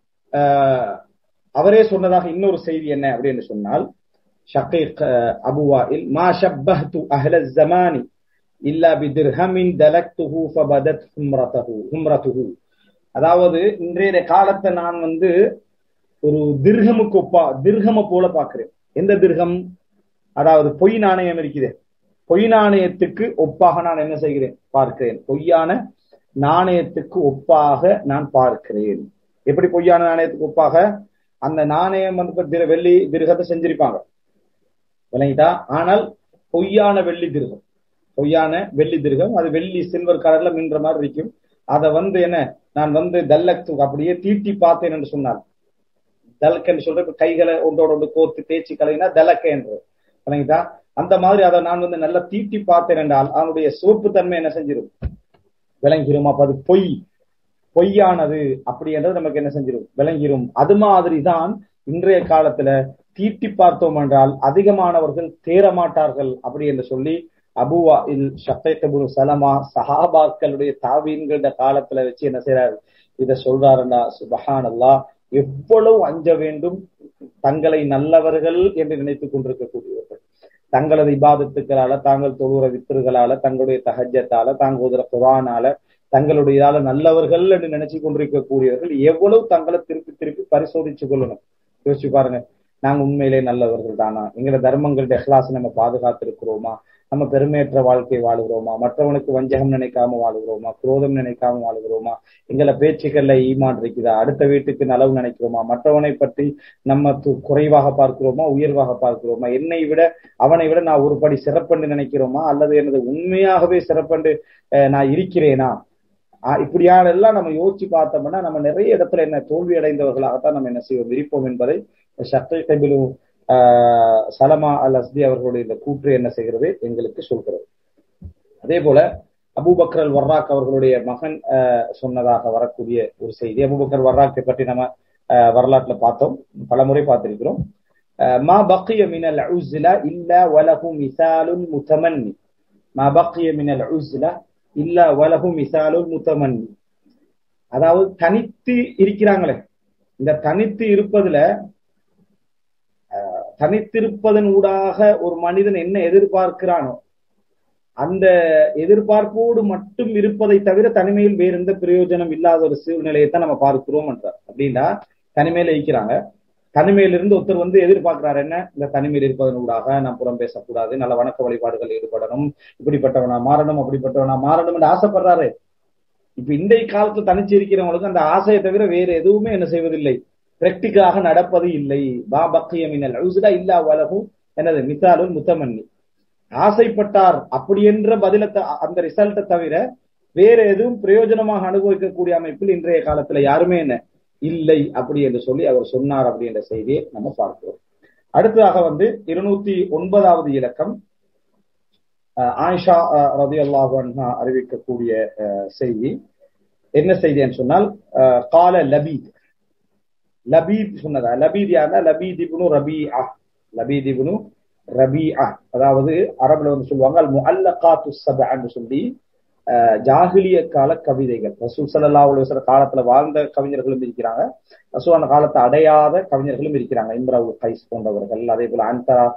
அவரே சொன்னதாக இன்னொரு செய்தி என்ன அப்படின்னு சொன்னால், ஷகீக் அபு வாயில் மா ஷப்பஹ்து அஹ்ல ஸமானி இல்லா பிதிர்ஹமின் தலக்துஹு ஃபபதத் ஹும்ரதுஹு ஹும்ரதுஹு, அதாவது இன்றைய காலத்தை நான் வந்து ஒரு திர்ஹமுக்கு ஒப்பா திர்ஹம போல பார்க்கிறேன். எந்த திர்ஹம், அதாவது பொய் நாணயம் இருக்குது, பொய் நாணயத்துக்கு ஒப்பாக நான் என்ன செய்கிறேன் பார்க்கிறேன், பொய்யான நாணயத்துக்கு ஒப்பாக நான் பார்க்கிறேன். எப்படி பொய்யான நாணயத்துக்கு ஒப்பாக, அந்த நாணயம் வந்து வெள்ளி திருகத்தை செஞ்சிருப்பாங்க விளங்கிட்டா, ஆனால் பொய்யான வெள்ளி திருகம், பொய்யான வெள்ளி திருகம், அது வெள்ளி சில்வர் கலர்ல மின்ற மாதிரி இருக்கும். அதை வந்து என்ன நான் வந்து தல்லக்கு அப்படியே தீட்டி பார்த்தேன் என்று சொன்னார். தலக்கன்னு சொல்ற கைகளை ஒன்றோட ஒன்று கோர்த்து தேய்ச்சி கலைனா தலக்க என்று விளங்கிட்டா, அந்த மாதிரி அதை நான் வந்து நல்லா தீட்டி பார்த்தேன் என்றால் அதனுடைய சிவப்பு தன்மை என்ன செஞ்சிடும், விளங்கிரும். அப்ப அது பொய், பொய்யானது அப்படி என்றது நமக்கு என்ன செஞ்சிடும், விளங்கிரும். அது மாதிரிதான் இன்றைய காலத்துல தீட்டி பார்த்தோம் என்றால் அதிகமானவர்கள் தேரமாட்டார்கள் அப்படி என்று சொல்லி அபூவா இல் ஷக்கைத் இப்னு சலமா சஹாபாக்களுடைய தாவீன்களோட காலத்துல வச்சு என்ன செய்யறாரு, இத சொல்றாருன்னா சுப்ஹானல்லாஹ். எவ்வளவு அஞ்ச வேண்டும் தங்களை நல்லவர்கள் என்று நினைத்துக் கொண்டிருக்கக்கூடியவர்கள், தங்களது இபாதத்துக்களால, தாங்கள் தொழுற வித்திர்களால, தங்களுடைய தஹஜ்ஜத்தால, தாங்க ஓதுற குர்ஆனால, தங்களுடைய நல்லவர்கள் என்று நினைச்சு கொண்டிருக்கக்கூடியவர்கள் எவ்வளவு தங்களை திருப்பி திருப்பி பரிசோதிச்சு கொள்ளணும். யோசிச்சு பாருங்க, நாங்க உண்மையிலே நல்லவர்கள் தானா, எங்களை தர்மங்களுடைய இஹ்லாஸ் நம்ம பாதுகாத்து இருக்கிறோமா, நம்ம பெருமையற்ற வாழ்க்கை வாழுகிறோமா, மற்றவனுக்கு வஞ்சகம் நினைக்காம வாழுகிறோமா, குரோதம் நினைக்காம வாழுகிறோமா, எங்களை பேச்சுக்கள்ல ஈமான் இருக்குதா, அடுத்த வீட்டுக்கு நலவு நினைக்கிறோமா, மற்றவனை பற்றி நம்ம குறைவாக பார்க்கிறோமா, உயர்வாக பார்க்கிறோமா, என்னை விட அவனை விட நான் ஒரு படி சிறப்பென்று நினைக்கிறோமா, அல்லது எனது உண்மையாகவே சிறப்பென்று நான் இருக்கிறேனா, இப்படியான எல்லாம் நம்ம யோசிச்சு பார்த்தோம்னா நம்ம நிறைய இடத்துல என்ன தோல்வி அடைந்தவர்களாகத்தான் நம்ம என்ன செய்வோம் இருப்போம் என்பதை ஷக்கைத் இப்னு சலமா அல் அஸ்தி அவர்களுடைய இந்த கூற்று என்ன செய்கிறது, எங்களுக்கு சொல்கிறது. அதே போல அபூபக்கர் அல் வர்ராக் அவர்களுடைய மகன் சொன்னதாக வரக்கூடிய ஒரு செய்தி. அபூபக்கர் வர்ராக்கை பற்றி நம்ம வரலாற்றுல பார்த்தோம், பல முறை பார்த்திருக்கிறோம். மா பக்கிய மினல் உஸ்லா இல்லா வலஹு மிசாலுன் முத்தமன்னி, மா பக்கிய மினல் உஸ்லா இல்லா வலஹு மிசாலுன் முத்தமன்னி. அதாவது தனித்து இருக்கிறாங்களே, இந்த தனித்து இருப்பதுல தனித்திருப்பதன் ஊடாக ஒரு மனிதன் என்ன எதிர்பார்க்கிறானோ அந்த எதிர்பார்ப்போடு மட்டும் இருப்பதை தவிர தனிமையில் வேற எந்த பிரயோஜனம் இல்லாத ஒரு சூழ்நிலையை தான் நம்ம பார்க்கிறோம் என்றார். அப்படின்னா தனிமையில இருக்கிறாங்க, தனிமையிலிருந்து ஒருத்தர் வந்து எதிர்பார்க்கிறாரு என்ன, இந்த தனிமையில் இருப்பதன் ஊடாக நான் புறம் பேசக்கூடாது, நல்ல வணக்க வழிபாடுகள் ஈடுபடணும், இப்படிப்பட்டவனா மாறணும், அப்படிப்பட்டவனா மாறணும் என்று ஆசைப்படுறாரு. இப்ப இன்றைய காலத்துல தனிச்சு இருக்கிறவங்களுக்கு அந்த ஆசையை தவிர வேற எதுவுமே என்ன செய்வதில்லை, பிராக்டிக்கலாக நடப்பது இல்லை. பா பக்கிய மினல் உஸ்லா இல்லா வலஹு என்னது மிசாலுன் முத்தமன்னி. ஆசைப்பட்டார் அப்படி என்ற பதிலத்தை அந்த ரிசல்ட்டை தவிர வேற எதுவும் பிரயோஜனமாக அனுபவிக்கக்கூடிய அமைப்பில் இன்றைய காலத்துல யாருமே என்ன இல்லை அப்படி என்று சொல்லி அவர் சொன்னார் அப்படி என்ற செய்தியை நம்ம பார்க்கிறோம். அடுத்ததாக வந்து இருநூத்தி ஒன்பதாவது இலக்கம் ஆயிஷா ரலியல்லாஹு அன்ஹா அறிவிக்கக்கூடிய செய்தி. என்ன செய்தின்னு சொன்னால், கால லபீத், லபீத் சொன்னதா, லபீத் யாருன்னா Labid ibn Rabia, Labid ibn Rabia. அதாவது அரபுல வந்து சொல்லுவாங்க அல் முஅல்லகாத்து ஸப்அன்னு சொல்லி ஜாஹிலிய கால கவிதைகள். ரசூல் ஸல்லல்லாஹு அலைஹி வஸல்லம் காலத்துல வாழ்ந்த கவிஞர்களும் இருக்கிறாங்க, ரசூல் அந்த காலத்தை அடையாத கவிஞர்களும் இருக்கிறாங்க. இம்ரவுல் கைஸ் போன்றவர்கள், அதே போல அன்தரா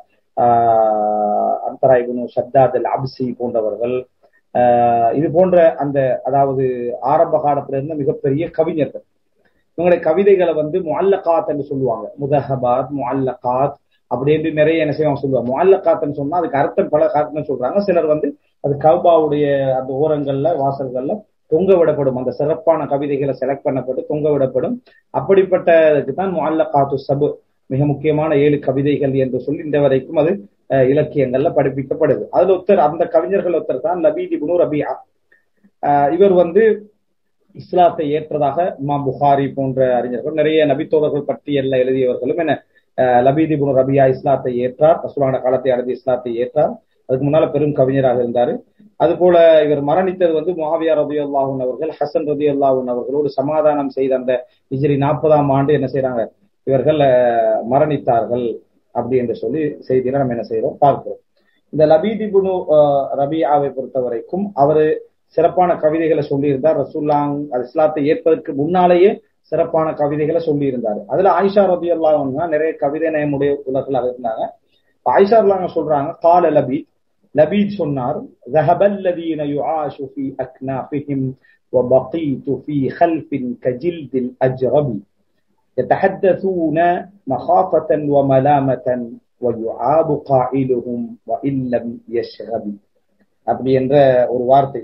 அன்தரா இப்னு ஷத்தாத் அல் அப்சி போன்றவர்கள், இது போன்ற அந்த அதாவது ஆரம்ப காலத்துல இருந்த மிகப்பெரிய கவிஞர்கள். இவங்களுடைய கவிதைகளை வந்து முஅல்லகாத் என்று சொல்லுவாங்க. முதஹபாத், முஅல்லகாத் அப்படி என்று நிறைய என்ன செய்வாங்க சொல்லுவாங்க. முஅல்லகாத்னு சொன்னா அதுக்கு அர்த்தம் பல அர்த்தம் சொல்றாங்க. சிலர் வந்து அது கௌபாவுடைய அந்த ஓரங்கள்ல வாசல்கள்ல தொங்க விடப்படும், அந்த சிறப்பான கவிதைகளை செலக்ட் பண்ணப்பட்டு தொங்க விடப்படும். அப்படிப்பட்டதுக்கு தான் முஅல்லகாத்து சபு, மிக முக்கியமான ஏழு கவிதைகள் என்று சொல்லி இந்த வரைக்கும் அது இலக்கியங்கள்ல படிப்பிக்கப்படுது. அதுல ஒருத்தர், அந்த கவிஞர்கள் ஒருத்தர் தான் லபீத் இப்னு ரபீஆ. இவர் வந்து இஸ்லாத்தை ஏற்றதாக இமாம் புகாரி போன்ற அறிஞர்கள், நிறைய நபித்தோழர்கள் பட்டியல்ல எழுதியவர்களும் என்ன லபீத் இப்னு ரபீஆ இஸ்லாத்தை ஏற்றார், ரசூலுல்லாஹி காலத்தை அடைந்து இஸ்லாத்தை ஏற்றார். அதுக்கு முன்னால பெரும் கவிஞராக இருந்தாரு. அது போல இவர் மரணித்தது வந்து முஆவியா ரலியல்லாஹு அன்ஹு அவர்கள் ஹசன் ரலியல்லாஹு அன்ஹு அவர்களோடு சமாதானம் செய்த அந்த ஹிஜ்ரி நாற்பதாம் ஆண்டு என்ன செய்யறாங்க, இவர்கள் மரணித்தார்கள் அப்படி என்று சொல்லி செய்தியில நம்ம என்ன செய்யறோம் பார்க்கிறோம். இந்த லபீத் இப்னு ரபீஆவை பொறுத்த வரைக்கும் அவரு சிறப்பான கவிதைகளை சொல்லியிருந்தார். ரசூலுல்லாஹ் இஸ்லாத்தை ஏற்பதற்கு முன்னாலேயே சிறப்பான கவிதைகளை சொல்லி இருந்தாரு. அதுல ஆயிஷா ரலியல்லாஹு அன்ஹா நிறைய கவிதை நயமுடைய உலகளாக இருந்தாங்க. ஆயிஷா ரலியல்லாஹு சொல்றாங்க, கால லபீத், லபீத் சொன்னார், ذهب الذين يعاش في أكنافهم وبقيت في خلف كجلد الأجرب يتحدثون مخافة وملامة ويعاب قائلهم وإن لم يشغب. அப்படி என்ற ஒரு வார்த்தை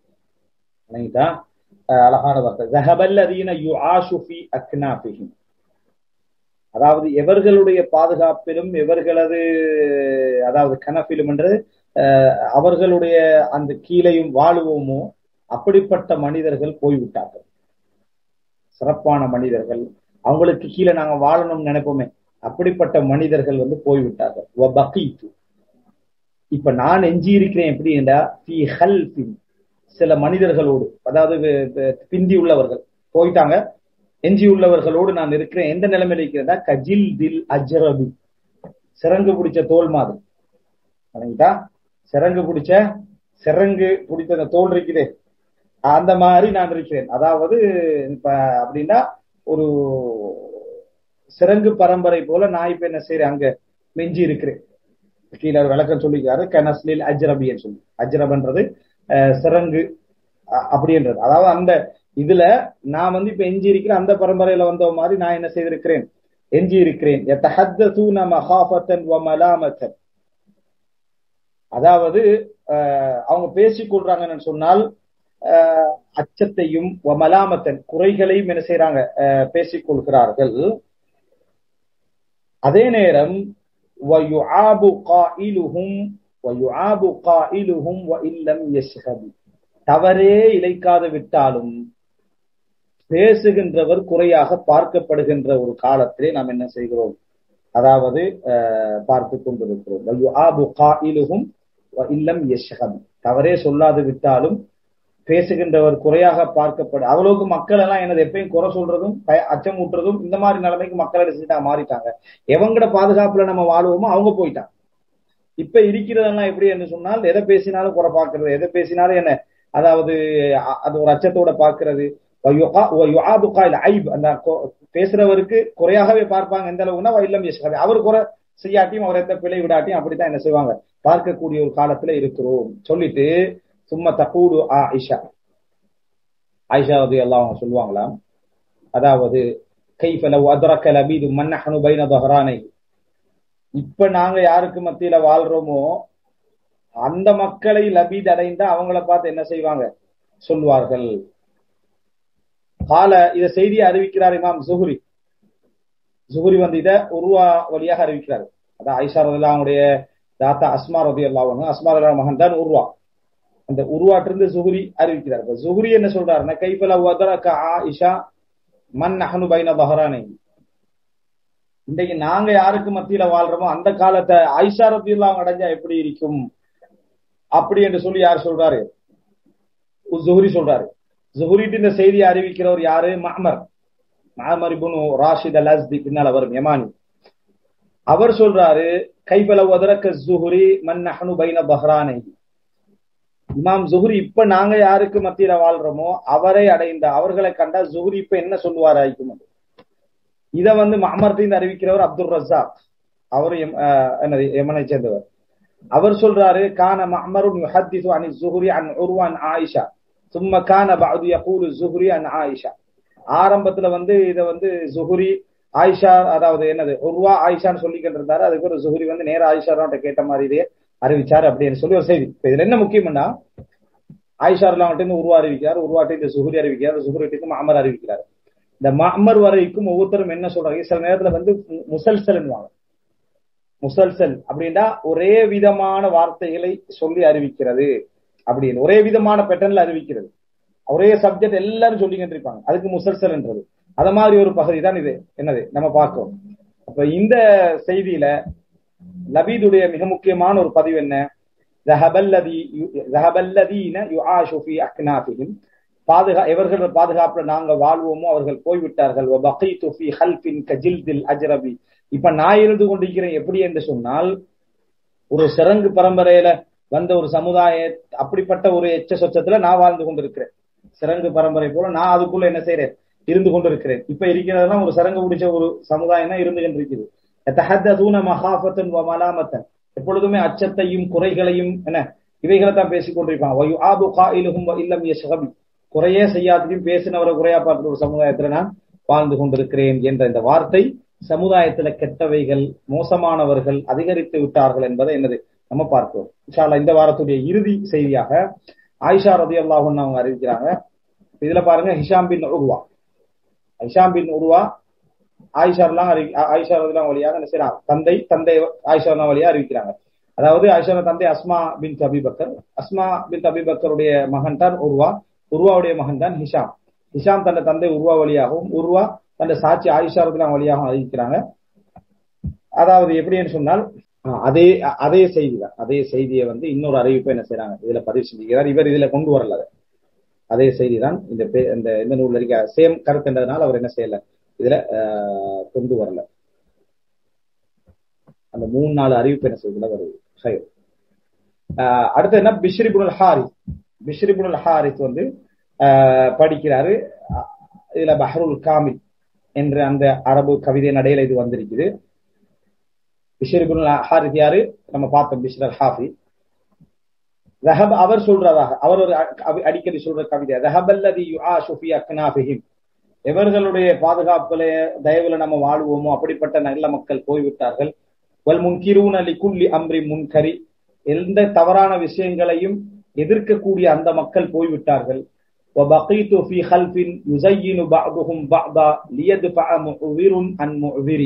அழகான வார்த்தை. ذهب الذين يعاش في أكنافهم, அதாவது எவர்களுடைய பாதுகாப்பிலும் எவர்களது அதாவது கனப்பிலும் என்று அவர்களுடைய அந்த கீழையும் வாழுவோமோ அப்படிப்பட்ட மனிதர்கள் போய்விட்டார்கள். சிறப்பான மனிதர்கள், அவங்களுக்கு கீழே நாங்க வாழணும்னு நினைப்போமே அப்படிப்பட்ட மனிதர்கள் வந்து போய்விட்டார்கள். இப்ப நான் எஞ்சி இருக்கிறேன் எப்படி என்றா, சில மனிதர்களோடு, அதாவது பிந்தி உள்ளவர்கள் போயிட்டாங்க, எஞ்சி உள்ளவர்களோடு நான் இருக்கிறேன். எந்த நிலைமையில இருக்கிறதா, கஜில் தில் அஜ்ரபி, சிறங்கு பிடிச்ச தோல் மாதிரி. சிறங்கு பிடிச்ச சிறங்கு பிடிச்ச அந்த தோல் இருக்குதே, அந்த மாதிரி நான் இருக்கிறேன். அதாவது இப்ப அப்படின்னா ஒரு சிறங்கு பரம்பரை போல நான் இப்ப என்ன செய்யறேன், அங்க மெஞ்சி இருக்கிறேன். கீழே விளக்கம் சொல்லிக்கிறாரு, கனஸ்லில் அஜ்ரபின்னு சொல்லி. அஜ்ரபன்றது சிறங்கு அப்படின்றது. அதாவது அந்த இதுல நான் வந்து இப்ப எஞ்சி இருக்கிறேன், அந்த பரம்பரையில வந்த மாதிரி நான் என்ன செய்திருக்கிறேன், எஞ்சி இருக்கிறேன். அதாவது அவங்க பேசிக் கொள்றாங்கன்னு சொன்னால் அச்சத்தையும் மலாமத்தன் குறைகளையும் என்ன செய்யறாங்க, பேசிக் கொள்கிறார்கள். அதே நேரம் தவறே இழைக்காது விட்டாலும் பேசுகின்றவர் குறையாக பார்க்கப்படுகின்ற ஒரு காலத்திலே நாம் என்ன செய்கிறோம், அதாவது பார்த்து கொண்டிருக்கிறோம். தவறே சொல்லாது விட்டாலும் பேசுகின்றவர் குறையாக பார்க்கப்படும். அவ்வளவுக்கு மக்கள் எல்லாம் என்னது எப்பயும் குறை சொல்றதும் அச்சம் ஊட்டுறதும் இந்த மாதிரி நிலைமைக்கு மக்கள் எடுத்துட்டாங்க, மாறிட்டாங்க. எவங்கட பாதுகாப்புல நம்ம வாழ்வோமோ அவங்க போயிட்டாங்க. இப்ப இருக்கிறதெல்லாம் எப்படி என்று சொன்னால், எதை பேசினாலும் குறை பார்க்கறது, எதை பேசினாலும் என்ன, அதாவது அது ஒரு அச்சத்தோட பார்க்கிறது. அந்த பேசுறவருக்கு குறையாகவே பார்ப்பாங்க. எந்த அளவுனா இல்லம் யஷ்ஹபி, அவர் குறை செய்யாட்டியும் அவர் எந்த பிழை விடாட்டியும் அப்படித்தான் என்ன செய்வாங்க, பார்க்கக்கூடிய ஒரு காலத்துல இருக்கிறோம் சொல்லிட்டு சும்மா தகூடு ஆயிஷா ஆயிஷா ரலியல்லாஹு அன்ஹா சொல்லுவாங்களாம், அதாவது கைஃப லவ் அத்ரக லபீது மன் நஹ்னு பைன தஹரானை, இப்ப நாங்க யாருக்கு மத்தியில வாழ்றோமோ அந்த மக்களை லபீத் அடைந்தா அவங்கள பார்த்து என்ன செய்வாங்க சொல்வார்கள். கால இத செய்தியை அறிவிக்கிறார் இமாம் ஜுஹ்ரி. ஜுஹ்ரி வந்து இத உருவா வழியாக அறிவிக்கிறார். அதான் ஆயிஷா ரலியல்லாஹு அன்ஹுடைய தாத்தா அஸ்மா ரலியல்லாஹு அன்ஹா, அஸ்மா ரலியல்லாஹு மகன் தான் உருவா. அந்த உருவாற்றிருந்து ஜுஹ்ரி அறிவிக்கிறார். ஜுஹ்ரி என்ன சொல்றாருன்னா, கைஃப லவ் அத்ரக ஆயிஷா மன் நஹ்னு பைன தஹரானை, இன்றைக்கு நாங்க யாருக்கு மத்தியில வாழ்றோமோ அந்த காலத்தை ஆயிஷா ரலியல்லாஹு அன்ஹா அடைஞ்சா எப்படி இருக்கும் அப்படி என்று சொல்லி யார் சொல்றாரு, ஜுஹ்ரி சொல்றாரு. ஜுஹ்ரிட்டு இந்த செய்தியை அறிவிக்கிறவர் யாரு, மஅமர் மஅமர் இப்னு ராஷித் அல் அஸ்தி, பின்னால வரும் யமானி. அவர் சொல்றாரு, கைஃப லவ் அத்ரக ஜுஹ்ரி மன் நஹ்னு பைன தஹரானை, இமாம் ஜுஹ்ரி இப்ப நாங்க யாருக்கு மத்தியில வாழ்றோமோ அவரை அடைந்த அவர்களை கண்டா ஜுஹ்ரி இப்ப என்ன சொல்லுவார் ஆயிக்கும். இத வந்து மஅமர்ட்டின் அறிவிக்கிறவர் அப்துல் ரஸாக், அவர் என்னது யமனை சேர்ந்தவர். அவர் சொல்றாரு, கான மஅமருன் யுஹத்திஸு அன் ஸுஹ்ரி அன் உர்வா அன் ஆயிஷா ثم كان بعض يقول الزهري عن عائشة. ஆரம்பத்துல வந்து இத வந்து ஜுஹ்ரி ஆயிஷா, அதாவது என்னது உர்வா ஆயிஷான்னு சொல்லிக்கிட்டு இருந்தாரு. அதுக்கு ஒரு ஜுஹ்ரி வந்து நேர ஆயிஷா கேட்ட மாதிரியே அறிவிச்சாரு அப்படின்னு சொல்லி ஒரு செய்தி. இதுல என்ன முக்கியம்னா, ஆயிஷா இருந்து உருவா அறிவிக்கிறார், உருவாட்டி இந்த ஜுஹ்ரி அறிவிக்கிறார், ஜுஹ்ரிட்டு மஅமர் அறிவிக்கிறார். இந்த மஅமர் வரைக்கும் ஒவ்வொருத்தரும் என்ன சொல்றாங்க, சில நேரத்துல வந்து முசல்சல்வாங்க. முசல்சல் அப்படின்னா ஒரே விதமான வார்த்தைகளை சொல்லி அறிவிக்கிறது அப்படின்னு, ஒரே விதமான பேட்டர்ன்ல அறிவிக்கிறது, ஒரே சப்ஜெக்ட் எல்லாரும் சொல்லிக்கிட்டு இருப்பாங்க, அதுக்கு முசல்சல் என்றது. அத மாதிரி ஒரு பகுதி தான் இது என்னது நம்ம பார்க்கிறோம். அப்ப இந்த செய்தியில லபீதுடைய மிக முக்கியமான ஒரு பதிவு என்ன, பாதுகா எவர்கள் பாதுகாப்புல நாங்க வாழ்வோமோ அவர்கள் போய்விட்டார்கள். இப்ப நான் இருந்து கொண்டிருக்கிறேன் எப்படி என்று சொன்னால், ஒரு சிறங்கு பரம்பரையில வந்த ஒரு சமுதாய அப்படிப்பட்ட ஒரு எச்ச சொச்சத்துல நான் வாழ்ந்து கொண்டிருக்கிறேன். சிறங்கு பரம்பரை போல நான் அதுக்குள்ள என்ன செய்யறேன், இருந்து கொண்டிருக்கிறேன். இப்ப இருக்கிறதெல்லாம் ஒரு சிறங்கு பிடிச்ச ஒரு சமுதாயம் தான் இருந்து கொண்டிருக்குது. எப்பொழுதுமே அச்சத்தையும் குறைகளையும் என்ன இவைகளை தான் பேசிக் கொண்டிருப்பாங்க. குறையே செய்யாதையும் பேசினவரை குறையா பார்க்கிற ஒரு சமுதாயத்துல நான் வாழ்ந்து கொண்டிருக்கிறேன் என்ற இந்த வார்த்தை சமுதாயத்துல கெட்டவைகள் மோசமானவர்கள் அதிகரித்து விட்டார்கள் என்பதை என்னது நம்ம பார்க்கிறோம். இன்ஷா அல்லாஹ் இந்த வாரத்துடைய இறுதி செய்தியாக ஆயிஷா ரலியல்லாஹு அன்ஹா அவங்க அறிவிக்கிறாங்க. இதுல பாருங்க, Hisham bin Urwa Hisham bin Urwa Aisha Aisha ரலியல்லாஹு வழியாக என்ன செய்யறாங்க, தந்தை தந்தை ஆயிஷா வழியா அறிவிக்கிறாங்க. அதாவது ஆயிஷா தந்தை Asma bin Abi Bakr, Asma bin Abi பக்கருடைய மகன் தான் உர்வா, உர்வாவுடைய மகன் தான் ஹிஷாம். ஹிஷாம் தன்னை தந்தை உர்வா வழியாகவும் உர்வா தன்னை சாட்சி ஆயிஷா ரலியல்லாஹு வழியாகவும் அறிவிக்கிறாங்க. அதாவது எப்படின்னு சொன்னால், அதே அதே செய்தி தான், அதே செய்தியை வந்து இன்னொரு அறிவிப்பை என்ன செய்யறாங்க இதுல பதிவு செஞ்சுக்கிறார். இவர் இதுல கொண்டு வரல, அதே செய்தி தான் இந்த இந்த இந்த நூல்ல இருக்க சேம் கருத்துன்றதுனால அவர் என்ன செய்யல இதுல கொண்டு வரல. அந்த மூணு நாலு அறிவிப்பு என்ன செய்யல வருது. அடுத்து என்ன, Bishr ibnul Harith. Bishr ibnul Harith வந்து படிக்கிறாரு. இதுல பஹ்ருல் காமில் என்ற அந்த அரபு கவிதை நடையில இது வந்திருக்குது. பிஷ்ர் இப்னுல் ஹாரிஸ் யாரு நம்ம பார்த்தோம், பிஷ்ர் அல் ஹாஃபி. ரஹப் அவர் சொல்றதாக, அவர் ஒரு அடிக்கடி சொல்ற கவிதை, ரஹபல்லதி யுஆஷு ஃபீ அக்னாஃபிஹிம், எவர்களுடைய பாதுகாப்புல தயவுல நம்ம வாழுவோமோ அப்படிப்பட்ட நல்ல மக்கள் போய்விட்டார்கள். வல் முன்கிரூன லிகுல்லி அம்ரி முன்கரி, எந்த தவறான விஷயங்களையும் எதிர்க்கக்கூடிய அந்த மக்கள் போய்விட்டார்கள். وبقيت في خلف يزين بعضهم بعضا ليدفع معذر عن معذر.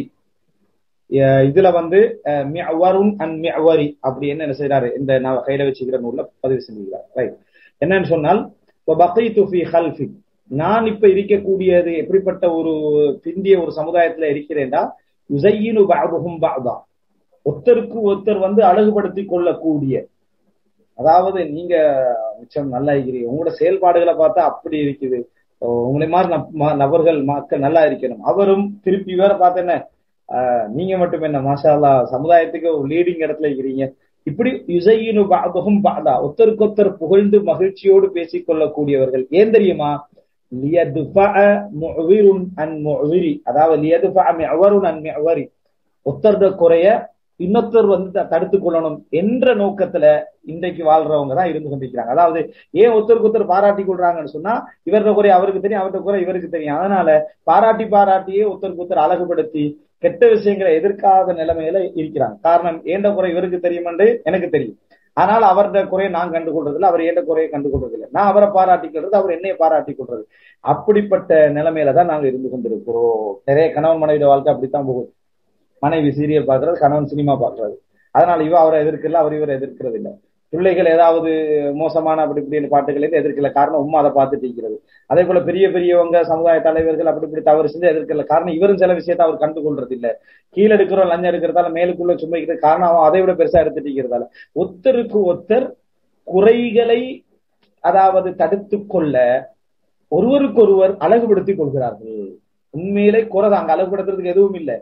இதுல வந்து மிஅவருன் அன் மிஅவரி அப்படி என்ன செய்யறாரு இந்த நான் கையில வச்சுக்கிற நூல்ல பதிவு செஞ்சுக்கிறார். ரைட், என்னன்னு சொன்னால் وبقيت في خلف, நான் இப்ப இருக்கக்கூடியது எப்படிப்பட்ட ஒரு பிந்திய ஒரு சமுதாயத்துல இருக்கிறேன்டா, யுஸையினு பஅதுஹும் பஅதா, ஒருத்தருக்கு ஒருத்தர் வந்து அழகுபடுத்தி கொள்ளக்கூடிய, அதாவது நீங்க மிச்சம் நல்லா இருக்கிறீங்க, உங்களோட செயல்பாடுகளை பார்த்தா அப்படி இருக்குது, உங்களை மாதிரி நபர்கள் மக்கள் நல்லா இருக்கணும். அவரும் திருப்பி வேற பார்த்த என்ன, நீங்க மட்டும் என்ன மாஷா அல்லாஹ் சமுதாயத்துக்கு ஒரு லீடிங் இடத்துல இருக்கிறீங்க. இப்படி யுஸையினு பஅதுஹும் பஅதா, ஒருத்தருக்கு ஒருத்தர் புகழ்ந்து மகிழ்ச்சியோடு பேசிக் கொள்ளக்கூடியவர்கள். ஏன் தெரியுமா, லியதுஃபஅ முஅவிருன் அன் முஅவிரி, அதாவது லியதுஃபஅ மிஅவருன் அன் மிஅவரி, ஒருத்தருடைய குறைய இன்னொருத்தர் வந்து தடுத்துக் கொள்ளணும் என்ற நோக்கத்துல இன்றைக்கு வாழ்றவங்க தான் இருந்து கொண்டிருக்கிறாங்க. அதாவது ஏன் ஒருத்தருக்கு ஒருத்தர் பாராட்டி கொள்றாங்கன்னு சொன்னா, இவரது குறை அவருக்கு தெரியும், அவரது குறை இவருக்கு தெரியும். அதனால பாராட்டி பாராட்டியே ஒருத்தருக்கு ஒருத்தர் அழகுபடுத்தி கெட்ட விஷயங்களை எதிர்க்காத நிலைமையில இருக்கிறாங்க. காரணம், ஏண்ட குறை இவருக்கு தெரியும் என்று எனக்கு தெரியும், ஆனால் அவரது குறையை நான் கண்டுகொள்றது இல்லை, அவர் ஏண்ட குறையை கண்டுகொள்றது இல்லை. நான் அவரை பாராட்டி கொள்றது, அவர் என்னைய பாராட்டி கொள்றது. அப்படிப்பட்ட நிலைமையில தான் நாங்க இருந்து கொண்டிருக்கிறோம். நிறைய கணவன் மனைவி வாழ்க்கை அப்படித்தான் போகுது. மனைவி சீரியல் பார்க்கறது, கணவன் சினிமா பார்க்கறது. அதனால இவ அவரை எதிர்க்கல, அவர் இவரை எதிர்க்கிறது இல்லை. பிள்ளைகள் ஏதாவது மோசமான அப்படி இப்படின்னு பாட்டுகளை எதிர்க்கல, காரணம் உம்மா அதை பார்த்துட்டு இருக்கிறது. அதே போல பெரிய பெரியவங்க சமுதாய தலைவர்கள் அப்படி இப்படி தவறு செஞ்சு எதிர்க்கல, காரணம் இவரும் சில விஷயத்தை அவர் கண்டுகொள்றது இல்லை. கீழே எடுக்கிறோம் லஞ்சம் எடுக்கிறதால மேலுக்குள்ள சும்மைக்கிறது, காரணம் அவன் அதை விட பெருசா எடுத்துட்டு இருக்கிறதால. ஒருத்தருக்கு ஒருத்தர் குறைகளை அதாவது தடுத்து கொள்ள ஒருவருக்கு ஒருவர் அழகுபடுத்திக் கொள்கிறார்கள். உண்மையிலே குறை அங்க அழகுபடுத்துறதுக்கு எதுவும் இல்லை.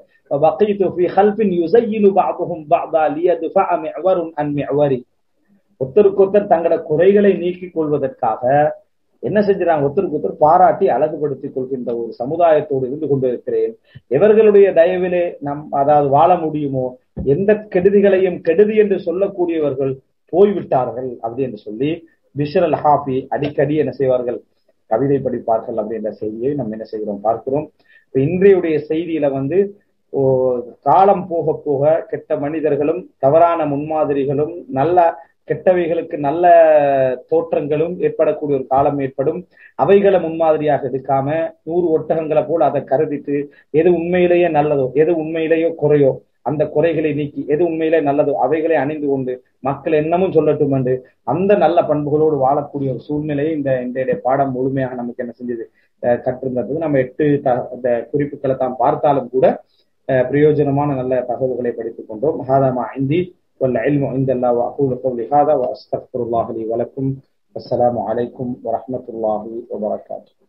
ஒருத்தருக்கு ஒருத்தர் தங்களோட குறைகளை நீக்கிக் கொள்வதற்காக என்ன செஞ்சாங்க, ஒருத்தருக்கு ஒருத்தர் பாராட்டி அழகுபடுத்திக் கொள்கின்ற ஒரு சமுதாயத்தோடு இருந்து கொண்டிருக்கிறேன். எவர்களுடைய தயவிலே நம் அதாவது வாழ முடியுமோ, எந்த கெடுதிகளையும் கெடுதி என்று சொல்லக்கூடியவர்கள் போய்விட்டார்கள் அப்படி என்று சொல்லி பிஷ்ர் அல் ஹாஃபி அடிக்கடி என்ன செய்வார்கள், கவிதை படிப்பார்கள் அப்படின்ற செய்தியை நம்ம என்ன செய்கிறோம் பார்க்கிறோம். இன்றையுடைய செய்தியில வந்து காலம் போக போக கெட்ட மனிதர்களும் தவறான முன்மாதிரிகளும் நல்ல கெட்டவைகளுக்கு நல்ல தோற்றங்களும் ஏற்படக்கூடிய ஒரு காலம் ஏற்படும். அவைகளை முன்மாதிரியாக எடுக்காம நூறு ஒட்டகங்களை போல் அதை கருதிட்டு எது உண்மையிலேயே நல்லதோ எது உண்மையிலேயோ குறையோ அந்த குறைகளை நீக்கி எது உண்மையிலே நல்லதோ அவைகளை அணிந்து கொண்டு மக்கள் என்னமும் சொல்லட்டும் என்று அந்த நல்ல பண்புகளோடு வாழக்கூடிய ஒரு சூழ்நிலையை இந்த இன்றைய பாடம் முழுமையாக நமக்கு என்ன செஞ்சது கற்றிருந்தது. நம்ம எட்டு அந்த குறிப்புகளை தான் பார்த்தாலும் கூட பிரயோஜனமான நல்ல தகவல்களை படித்துக் கொண்டோம். ஹாதா மா இந்தி வல் இல்மு இன்தல்லாஹ் வ அகூலு கௌலி ஹாதா வ அஸ்தக்ஃபிருல்லாஹ் லி வ லக்கும். அஸ்ஸலாமு அலைக்கும் வ ரஹ்மத்துல்லாஹி வ பரகாத்துஹு.